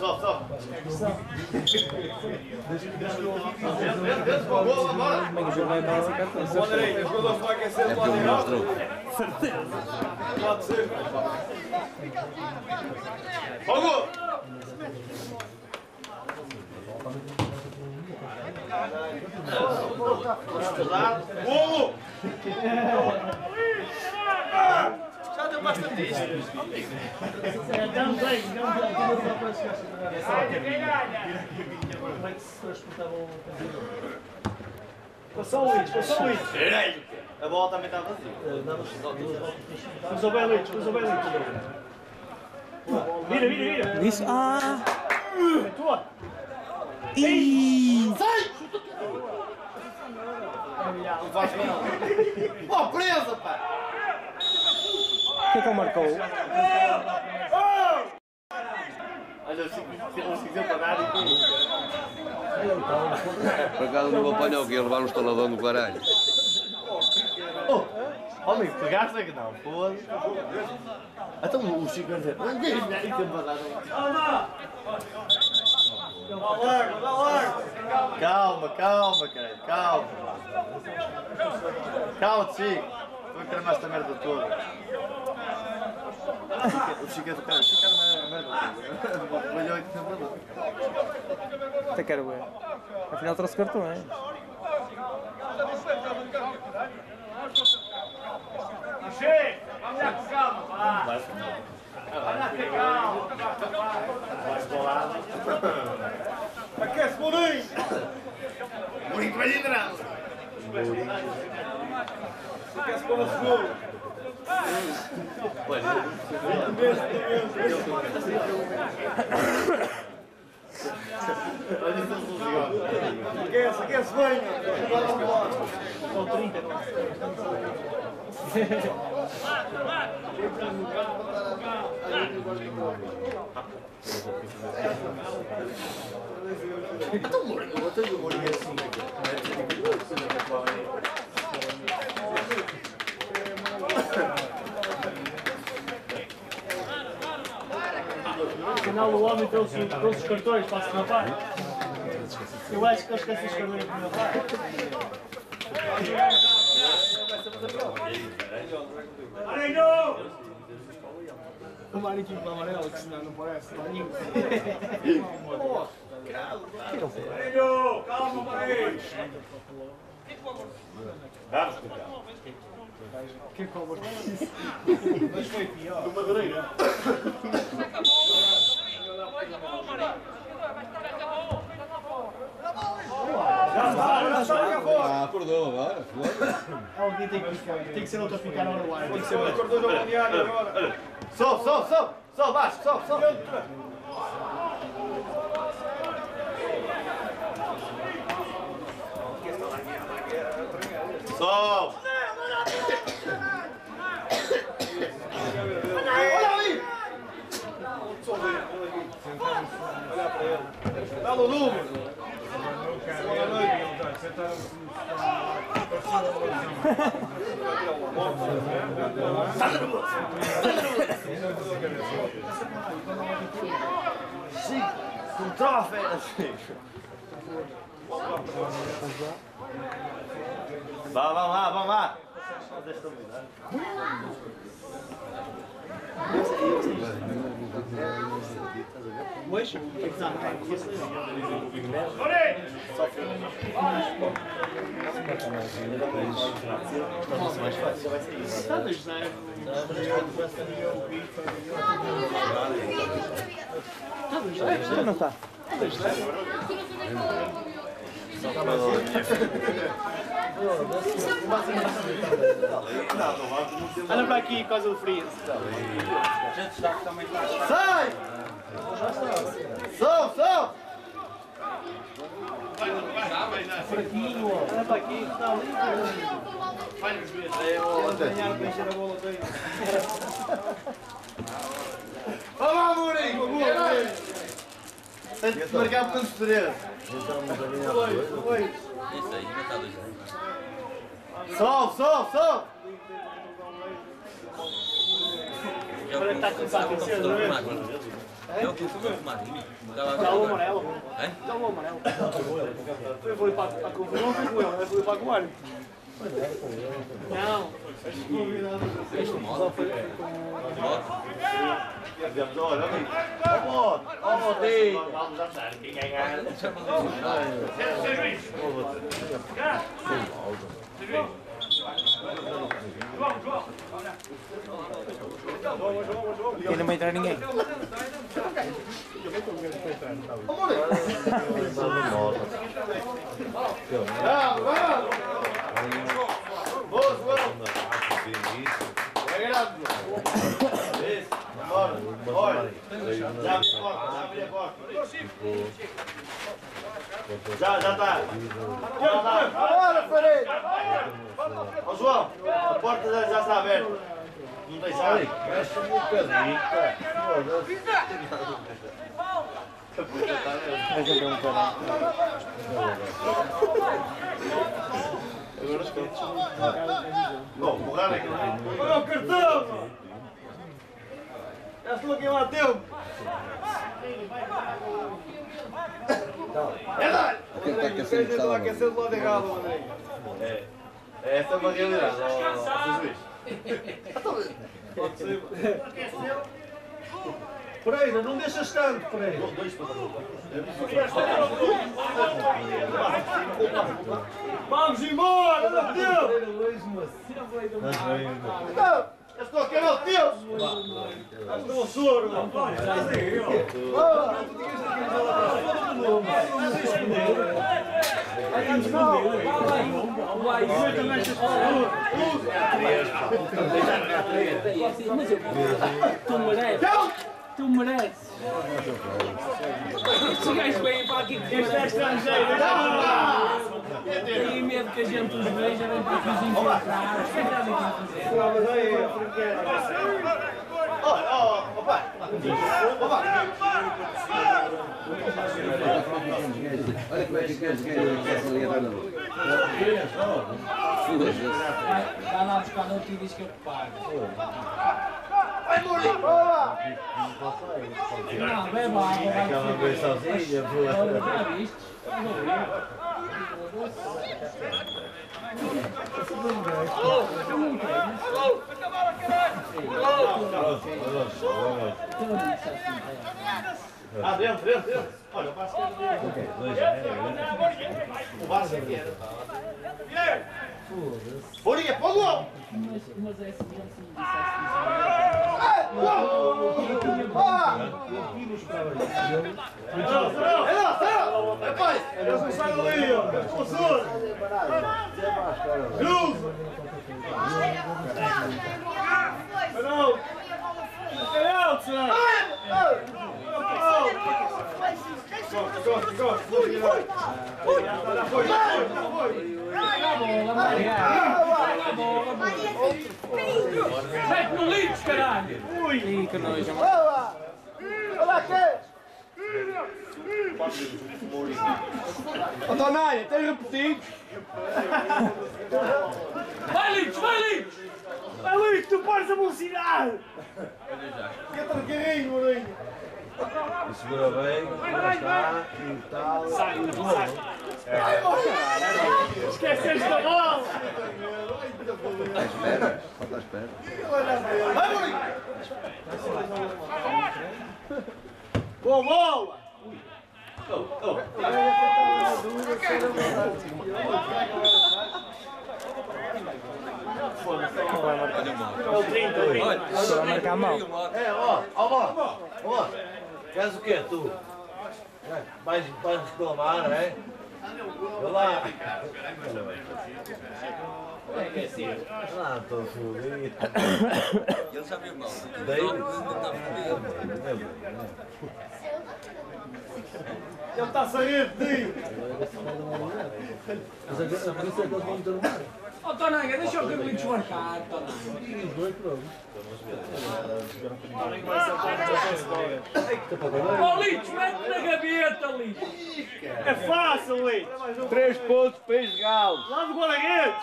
Como é que o jogo vai dar essa cartão? O André, os jogadores vão aquecer É do porque lado ele errado. mostrou. Pode ser. Fogo! Golo! Já deu bastante isto. Não tem. Como é que se transportava o computador? Passou o Luís. A bola também está vazia. Cruzou bem, Luís. Vira. Isso. Ah! É tua. Ih! Não faz mal. Oh, presa, pá! O que é que ele marcou? Olha, eu fiz para dar e Por acaso não apanha o quê? Levar um estaladão do caralho. Oh, amigo, pegaste é que não, foda-se. Então o Chico vai dizer, não tem tempo para dar. Calma, caralho, calma. Calma, Chico. Estou a cremar esta merda toda. O Chico é do cara, o Chico é uma merda toda. Olha 8 tempo para dar. Até quero ver. Afinal trouxe cartões. Chega! Vamos lá com calma, vá! Vai lá com calma! Vais para o lado. Aquece, Mourinho! Muito bem entrado. Aquece para o seguro! Aquece bem! São 30, não é? Então, Mourinho, eu botei o Mourinho assim. Afinal, o homem trouxe os cartões para se rapar. Eu acho que ele esquece os cartões para se rapar. O Mário aqui para amarelo, que senão não parece Marinho. Calma, Marinho! Que cobra. Mas foi pior. Do Madureira. Acordou agora. Alguém tem que ficar. Tem que ser outro a ficar no ar. Tem que ser outro. Acordou do balneário agora. Sobe, Vasco, sobe. Sobe. Olha ali! Olha para ele. Dá-lhe o número. Boa noite. Chico, controla a fera, Chico. Vamos lá. Deixa eu mudar. Hoje? O que é que está? Nossa, mais fácil, vai ser isso. Está a ajudar. Já não está. Anda para aqui, por causa do frio. Sai! Sobe! Fraquinho, anda para aqui, está ali. Ganhar para encher a bola toda. Olá, Mourinho! Tem que marcar para os 3. Foi. Sobe! Agora está a começar a aquecer, não é? Eu que fui o Marinho. Dá o amarelo. Dá o amarelo. Eu vou ir para a confusão, não fui com ele, eu vou ir para o Mário. Não. Olha, amigo. Ó, Botinho. Vamos achar quem ganhar. E não vai entrar ninguém. Já está. Bora, Fareiro! Ó João, a porta já está aberta. Não tem chave. Mexe-me um bocadinho, pá. Vai sempre um caralho. Bom, borrar aqui. Olha o cartão! Já estou aqui lá tempo! É dar! Estou a aquecer do lado de galo, André. Essa é uma realidade, ó juiz. Pereira, não deixas tanto, Pereira. Vamos embora, meu Deus! Eu estou a querer o teu! Estou a soro! Tu mereces! Estes gajos vêm para aqui. Este é estrangeiro! Tem medo que a gente os veja, vem para aqui os infiltrar. O que é que estás aqui a fazer? Ó pai! Ó pai! Olha como é que os gajos aquecem ali a dar na boca. Vai lá buscar outro e diz que eu te pago. Vai, Mourinho! Boa! Não, bebe água, vai Aquela vez sozinha, pô. Já viste? Ah, dentro. Olha, o Vasco é o Vasco é que era. Bolinha, para o gol! Mas é assim, Rapaz, eles não saem dali, ó! Professor! Cruz! Não! Canal, senhor! Mete no lixo, caralho! Ih, que nojo, mano. Boa! Olha aqui! Ô, Tonai, tem repetido? Vai, lixo! Vai, Luís, tu pares a velocidade! Entra no carrinho, Mourinho! Segura bem, lá está, e tal. Sai! Esqueceste da bola! Está à espera. Falta à espera. Vai, Mourinho! Boa bola! Vai marcar a mão. É, ó. Queres o quê, tu? Vais reclamar, é? Olha lá. Ah, estou fodido. Ele já viu mal. Ele está a sair de ti! Mas por isso é que eles vão meter o mar. Ó, Tonanga, deixa o Carlitos marcar, Tonanga. Ó, Lito, mete na gaveta, Lito. É fácil, Lito! 3 pontos para este galo. Lá do Guaraguetes!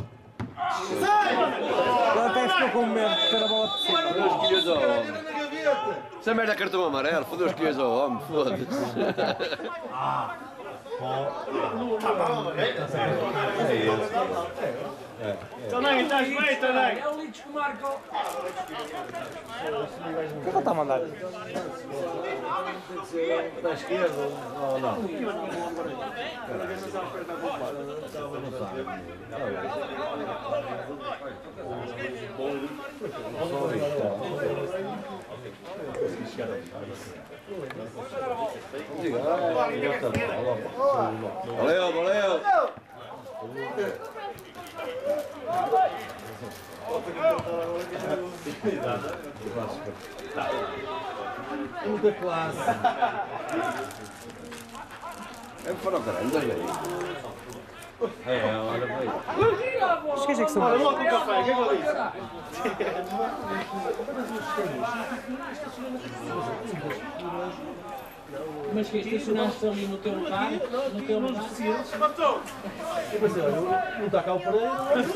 Ele até ficou com medo de ter a bola de cima. Fodeu os quilos ao homem. Essa merda é cartão amarelo. Fodeu os quilos ao homem. Foda-se. Tonanga, estás bem, Tonanga? É o Lito que marca. O que ele está a mandar? Na esquerda ou não? Valeu, valeu! Muita classe. É para o caralho, dá bem. Olha bem. Esqueci que são. Olha, logo o café, o que é que eu disse? Mas que estacionaste ali no teu lugar? No teu lugar? Eu pensei, olha, não está cá o Pereira.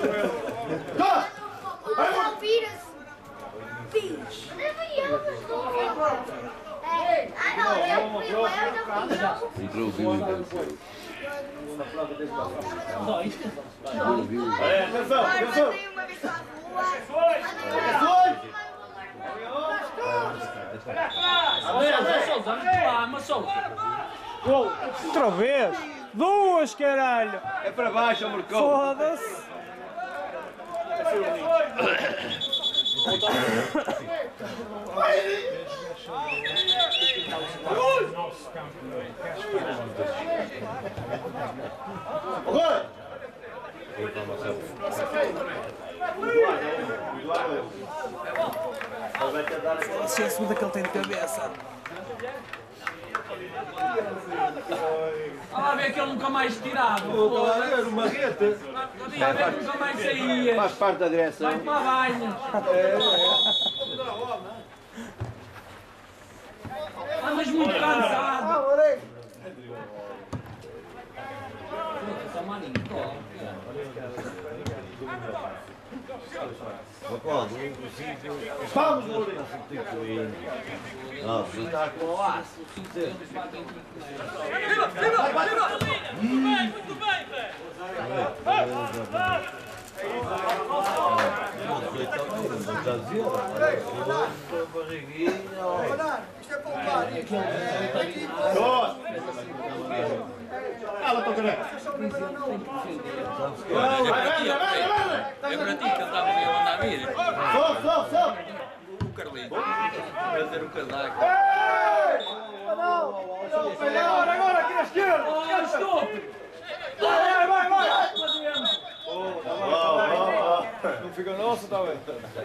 Não vira-se. Bicho. Não, eu fui o El, já fui o Entrou o Viu e venceu. Só isto? Atenção, atenção! Mandei uma vez para a rua. Mas Sousa, Outra vez! Duas, caralho! É para baixo, Marcão! Foda-se! Esquece-me daquele tem de cabeça. a ver que ele nunca mais tirava. Uma reta. A ver que nunca mais saía. Faz parte da direção. Vai tomar banho. Andas muito cansado. Vamos, Lourenço. Está com o aço. Muito bem, Isto é para o bar. Cala, Tocaré! É para ti que ele estava ali a mandar vir. Sobe! O Carlinhos. Vai dizer o casaco. Agora, aqui na esquerda! Oh, estúpido! Vai! Não fica nosso, está bem?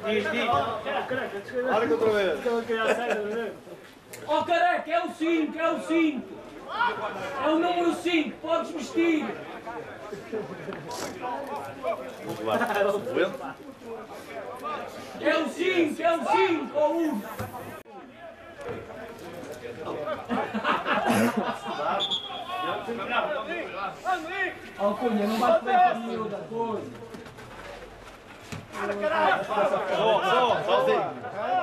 Diz. Olha que outra vez. Oh, careca, é o 5, é o 5. É o número 5, podes vestir. É o 5, é o 5, ou 1. Oh, Cunha, não vai bem para a miúda, Cunha. Sozinho!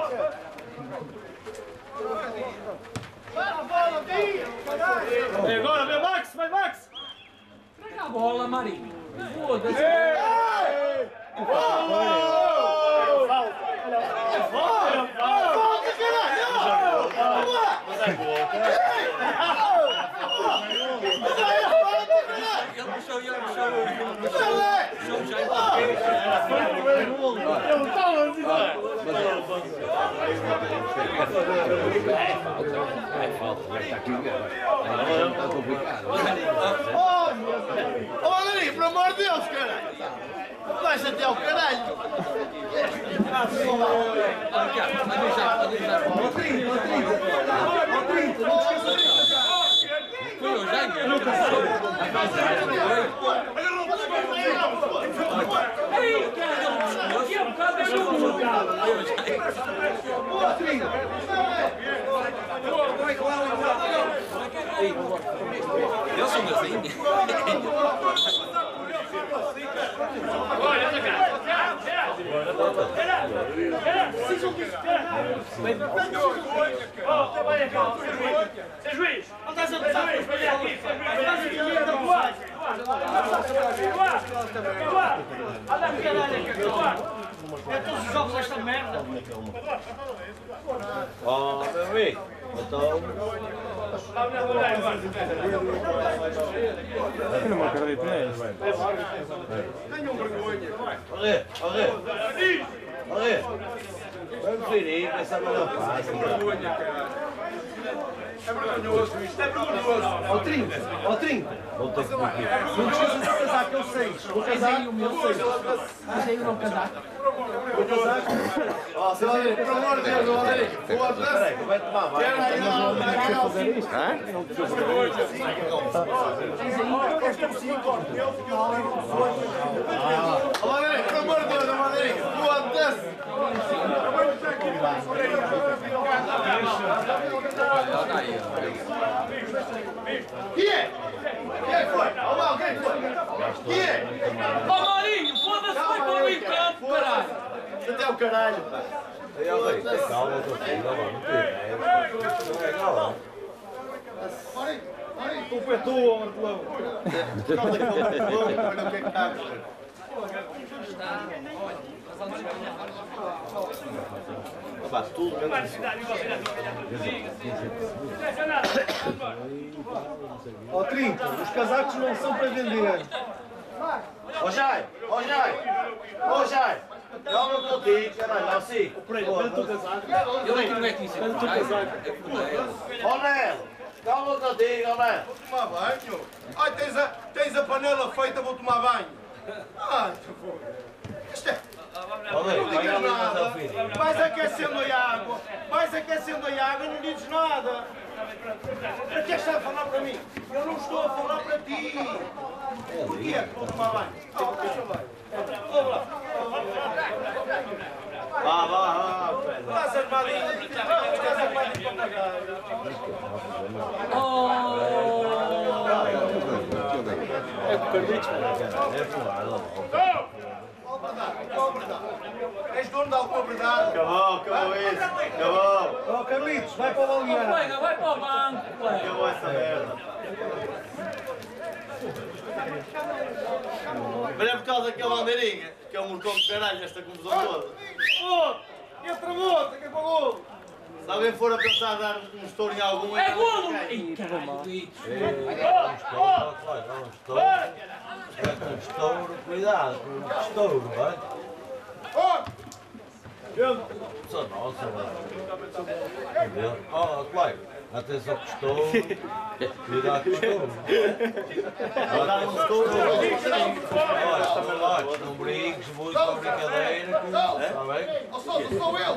Agora, meu Max! Vai, Max! Traga a bola, Marinho. Foda-se. Ele puxou já em português. É falta, já está aqui. Está complicado. Ô, André, pelo amor de Deus, caralho! Vai-se até ao caralho! Foi o Jaime. Ei, cara, aqui é um bocado de jogo. Eu sou assim. Olha, essa cara. Trabalha cá, ser juiz. Não estás a pensar, juiz, olha aqui, ser juiz. Anda aqui, é todos os jogos esta merda. Oh, meu amigo. Eu não me acredito neles. Tenham vergonha. Olha. Vamos virar com essa melhor fase. É vergonhoso isto, é vergonhoso. Ó 30. Não precisa de casaco, eu 6. Vou casar, eu 6. Mas aí o meu casaco. Vou casar. Ó, seu Rodrigo, pelo amor de Deus, Rodrigo. Peraí, vai tomar banho. Rodrigo, pelo amor de Deus, Rodrigo. Foda-se. Quem é? Quem foi? Olá, quem foi? Quem é? Ó Marinho, foda-se, vai para o meio campo, caralho! Você tem o caralho, pá. Calma, tô filho, não Culpa é tua, Martelão. Tudo Ó 30, os casacos não são para vender. Ó Jair! Calma contigo, caralho, assim. Eu é que não é que isso. Ó Nelo! Calma contigo, ó Nelo! Tomar banho? Ai, tens a panela feita, vou tomar banho. Ai, isto é... Não digas nada. Vais aquecendo a água e não dizes nada. Para que estás a falar para mim? Eu não estou a falar para ti. Porquê é que vou tomar banho? Deixa lá. Vá, Estás armadinho. Estás armadinho para pagar. É com o Carlitos. És dono de alguma verdade? Acabou isso. Acabou. Ó Carlitos, vai para o balneário. Colega, vai para o banco, colega. Acabou essa merda. Mas é por causa daquela bandeirinha, que é um morcão de caralho, esta confusão toda. Entra moto, que é para o golo. Se alguém for a pensar em dar um estouro em algum... É golo! Ih, caralho, Estouro, cuidado com o estouro, vai. Só nossa, entendeu? Ó, colega, atenção com o estouro, cuidado com o estouro. Olha, um estouro, olha, não brinques muito com a brincadeira, está bem? Sou eu.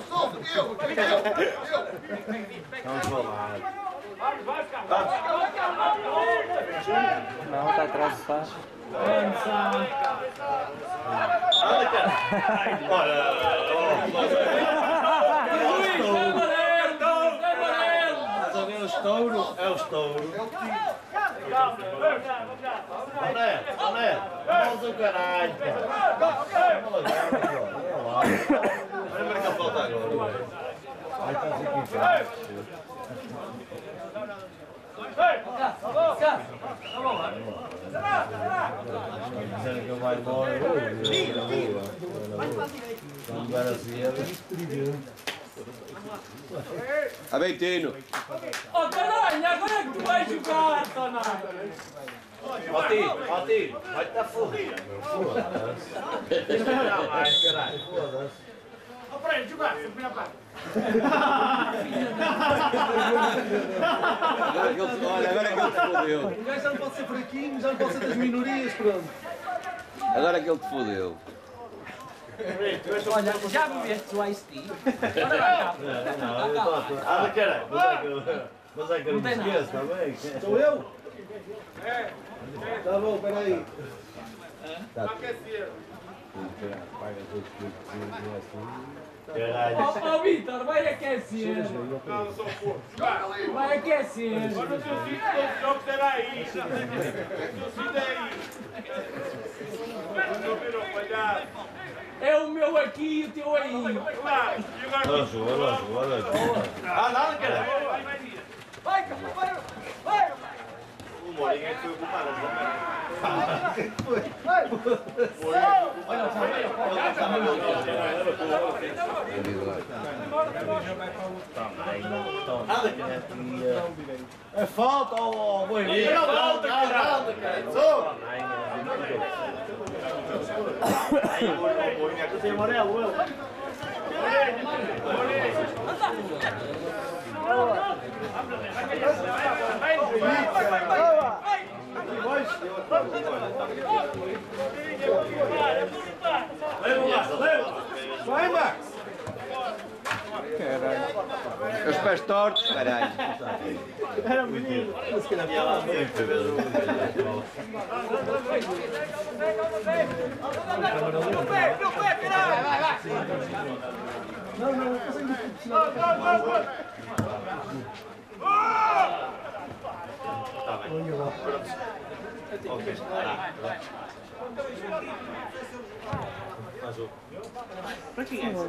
Vamos falar. Não, está atrás, está. Anda, cara. Olha, Luís, é amarelo! estás a ver o estouro? É o estouro. Olha, vamos ao caralho, cara. Olha a que falta agora. Vai estar aqui em casa. Dizendo que eu vou embora. Vamos dar assim. Aventino. Oh, caralho, agora é que tu vais jogar, Tonai! Ó tio, vai estar fodido. Foda-se. Não mais, caralho. Foda-se. Peraí, jogar, você primeira parte. Agora é que ele te fodeu. O gajo já não pode ser fraquinho, já não pode ser das minorias, pronto. Agora é que ele te fodeu. Olha, já bebeste o Ice Tea? Anda, caralho. Mas é que eu não me esqueço, está bem? Sou eu? Tá bom, peraí. Caralho. Oh, Vitor, vai aquecer! Vai aquecer! Agora o teu filho não joga, será aí. O teu filho é aí. Não virou palhaço. É o meu aqui e o teu aí! Olha, nada, caralho. Vai, vai! O Mourinho é que foi ocupado. É falta, ó, boi. É falta, caralho. Tem amarelo, Vai, Max! Os pés tortos, caralho. Era menino. Não, não, eu consigo para quem é?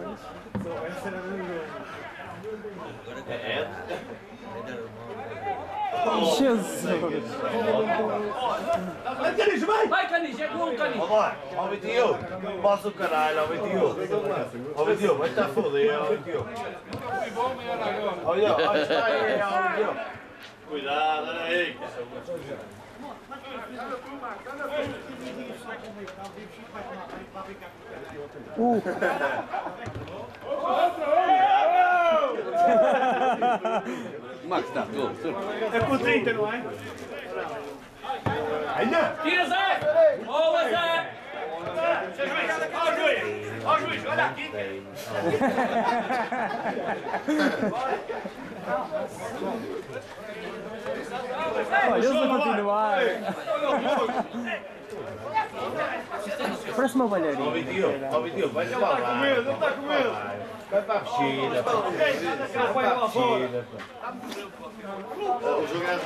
Jesus! Vai, Canijo, é gol, Canijo! Ó, 21, passa o caralho, ó, 21. Ó, 21, vai estar foder, ó, 21. Olha, olha, está aí, ó, 21. Cuidado, olha aí. Max está todo. É por 30, não é? Tira, Zé! Boa, Zé! Ó, juiz, olha aqui. Olha, eles vão continuar. Parece uma balharina. Ó, 21, vai para lá. Está com medo, não está com medo. Vai para a piscina, vai para a piscina. O jogo é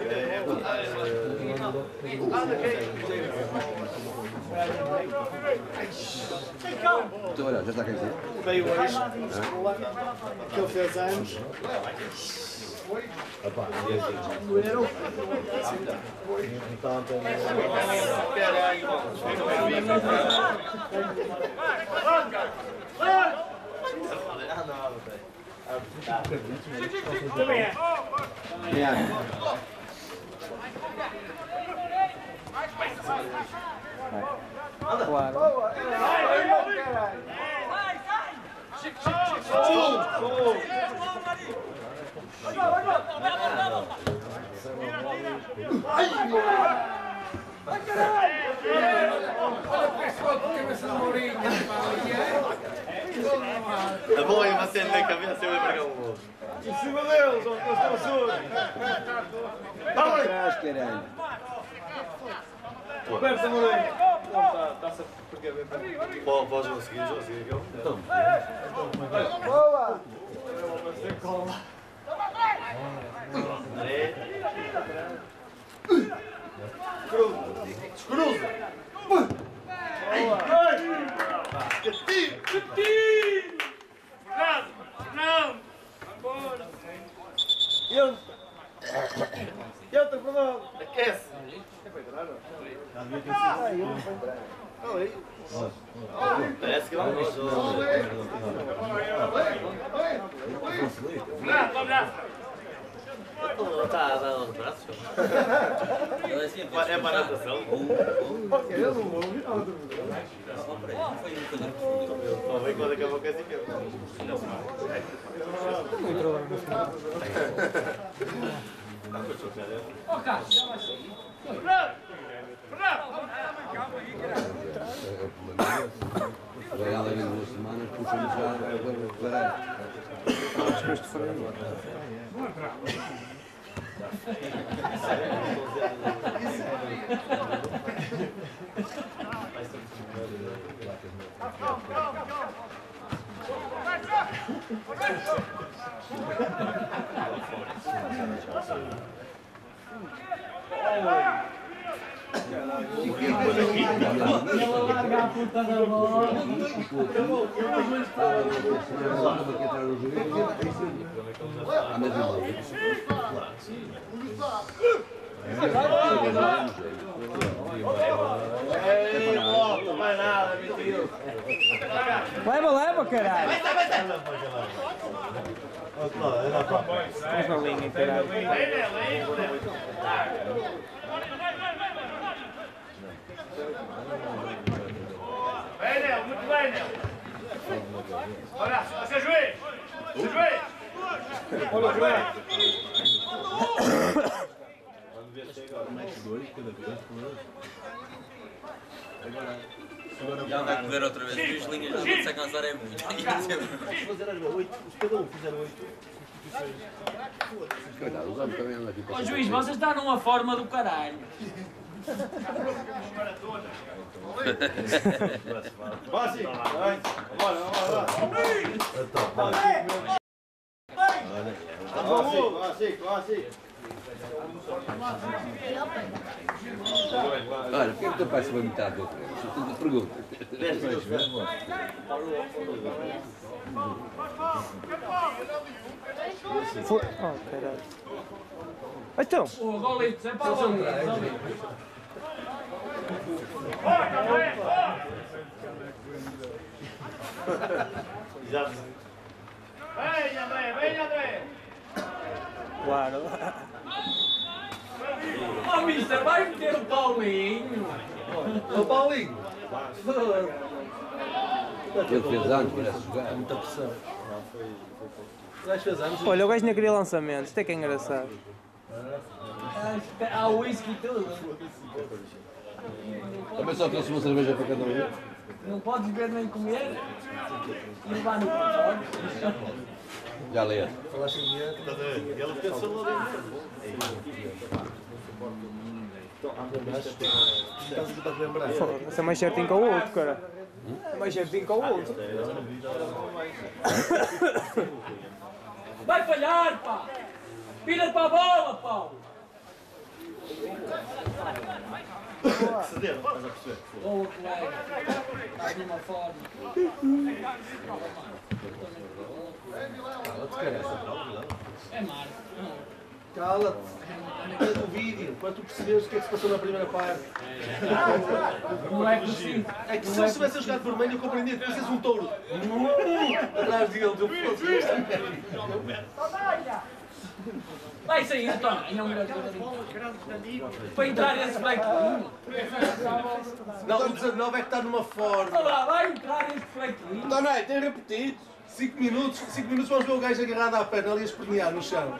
Então, olha, já está aquecido. Veio hoje, que ele fez anos. Também é. Claro. A boa é você na cabeça e vai pegar um gol. Em cima deles, ó, eles estão sujos. Atrás, caralho. Roberto Amorim. Está-se a perder bem. Pode conseguir aquele? Então. Boa! Descruza! Não! Agora! Eu estou com nada! Aquece! Parece que não gostou. Não está a dar os braços? É para a natação? Eu não vou ouvir nada. Só vem quando acabou com esse campo. Não entrou lá no final. Ó, Cássio! Vai ela em 2 semanas, puxa-me já para parar. Depois de frango. Ela larga a puta da bola! Leva, leva, caralho. Mas na linha, caralho. Bem, Nel, muito bem, Nel. Olha, você juiz. Você juiz. Olha o juiz. Já anda a correr outra vez. 3 linhas de se alcançar é muito. Coitado, os homens também andam aqui para Ó juiz, vocês estão numa forma do caralho. Vá, Chico. Vai. Bora, bora. Vá, Chico. Olha, porquê que o teu pai se foi metade do treino? Isso é tudo pergunta. Oh, caralho. Então. Ô, Golitos, é para o Golitos. Forte, André, forte. Vem, André. Claro. Oh, mister, vai meter o Paulinho. Ô Paulinho! Ele fez anos, parece jogar. Muita pressão. O gajo fez anos. Olha, o gajo não queria lançamentos. Isto é que é engraçado. Há whisky e tudo. Também só trouxe uma cerveja para cada um. Não podes beber nem comer. E levar no controle. Já lê. Falaste em dinheiro. Ele pensou logo Estás a lembrar? Você é mais certinho que o outro, cara. É mais certinho que o outro. Vai falhar, pá! Vira para a bola, Paulo! Cedeu, estás a perceber? Boa, colega. Estás numa forma. É Marco. Cala-te. É do vídeo. Quando tu percebes o que é que se passou na primeira parte. Não é possível. É que se eles tivessem jogado vermelho, eu compreendia que fizes um touro. Atrás dele, eu fosse. Vai sair, António. Para entrar esse flequinho. Não, o 19 é que está numa forma. Olha lá, vai entrar esse flequinho. Tonei, tem repetido. 5 minutos vamos ver o gajo agarrado à perna ali a espernear no chão.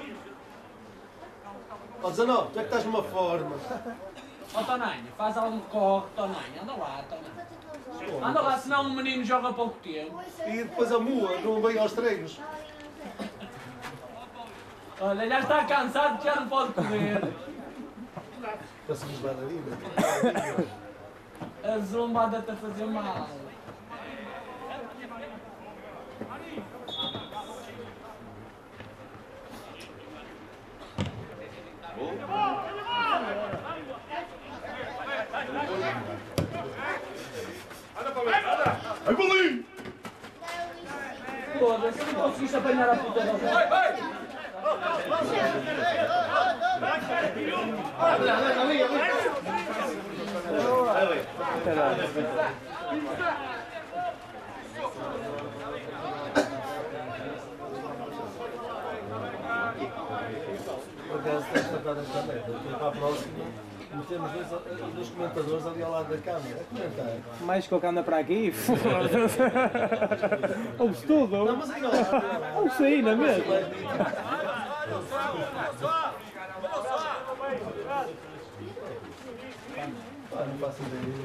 Ó 19, tu é que estás numa forma. Ó Toninho, faz algum corre, Toninho. Anda lá, Toninho. Anda lá, senão o menino joga pouco tempo. E depois a mua não vem aos treinos. Olha, já está cansado que já não pode correr. Passamos bailarina. A zombada-te a fazer mal. Vai, Paulinho! Foda-se, não conseguiste apanhar a puta da bola. Vai! Por acaso tens tratado esta merda. Depois para a próxima, metemos dois comentadores ali ao lado da câmera a comentar. Mais que ele anda para aqui, foda-se. Ouve-se tudo. Não, mas aí não. Ouve-se aí, não é mesmo? Não faço ideia.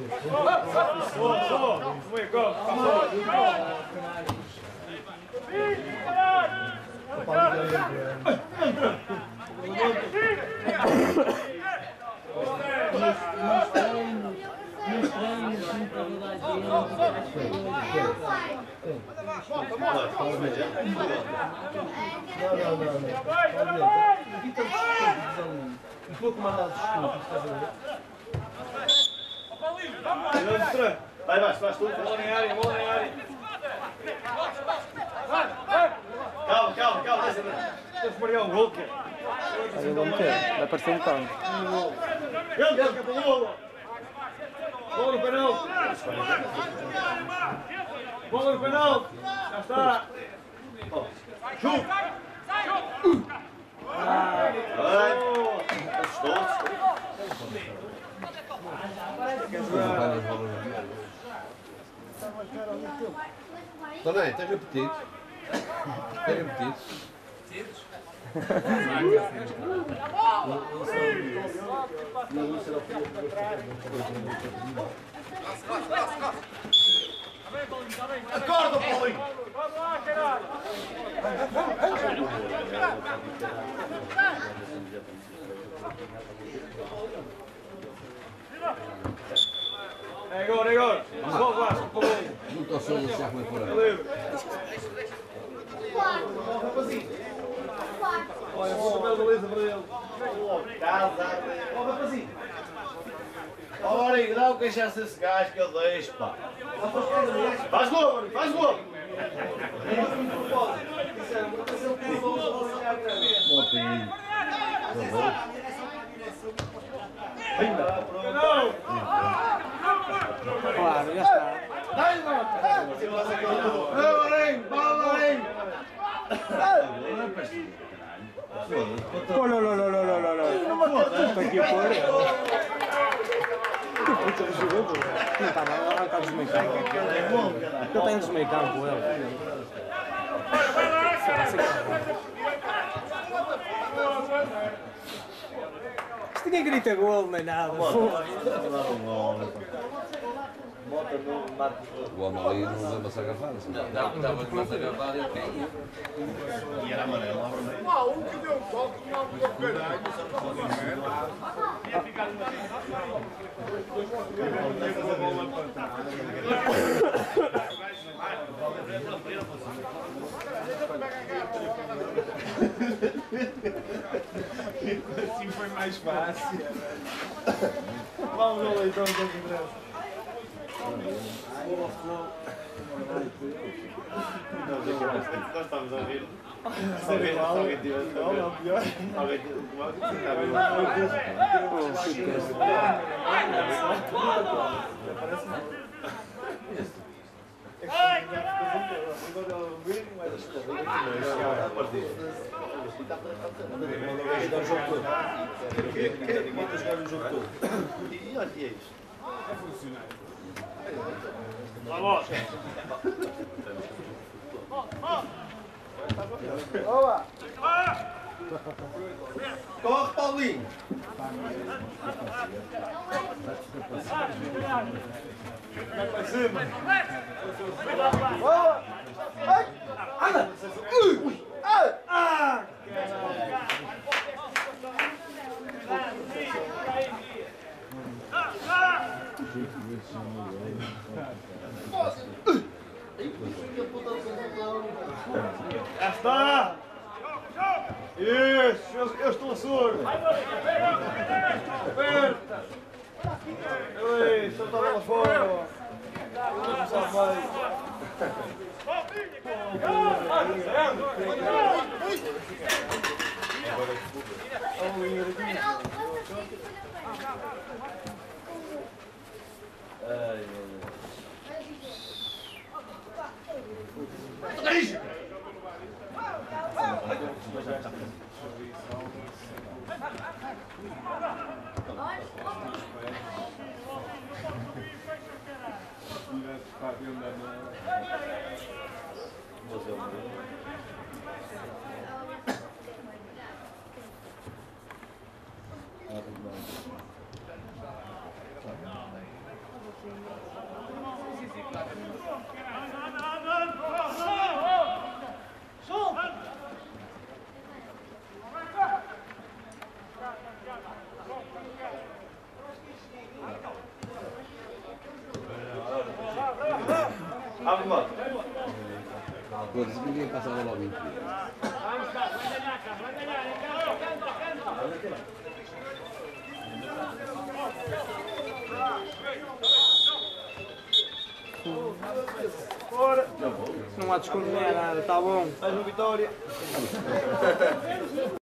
Um pouco mais alto, estás a ver? Vai, tu. Bola em área. Calma, deixa ver. Tens que marcar um gol, cara. Aí eu vou meter, vai parecer um tanque. Ele, bola no penal. penalti! Já está! Chupa! Também, tens apetite? Tens apetite? Acorda, Paulinho! É agora, é agora! Só Vasco, Paulinho! Não estou só a anunciar como é por aí. Olha, vou chamar a beleza para ele. Ó, rapazinho! Ora, e dá o queixar-se esse gajo que eu deixo, pá! Faz gol, faz gol! Claro, já está. Olha, está aqui a pôr. Que puta de jogador. Não está mal, ele está dos meio campo. Ele está dos meio campo, ele. Isto ninguém grita gol, nem nada. O homem ali não lembra-se a garrafada. Dava de mais agravado e caía. E era amarelo, Um que deu um toque, não deu caralho, só para uma merda. Assim foi mais fácil. Vamos ao leitão do que interessa. Nós estamos a rir. Se alguém tivesse a ver. Pior. Alguém tivesse a ver. E olha, e é isto. Vamos! Olá! Corre, Paulinho! Para cima! Boa! Ai! Anda! Ah! Já está! Isso! Eu estou surdo! Aperta! Isso, solta a bola fora! Não sabe mais! Todos, ninguém passa a bola ao 20. Fora! Não há desconto nem nada, está bom. Mais uma vitória!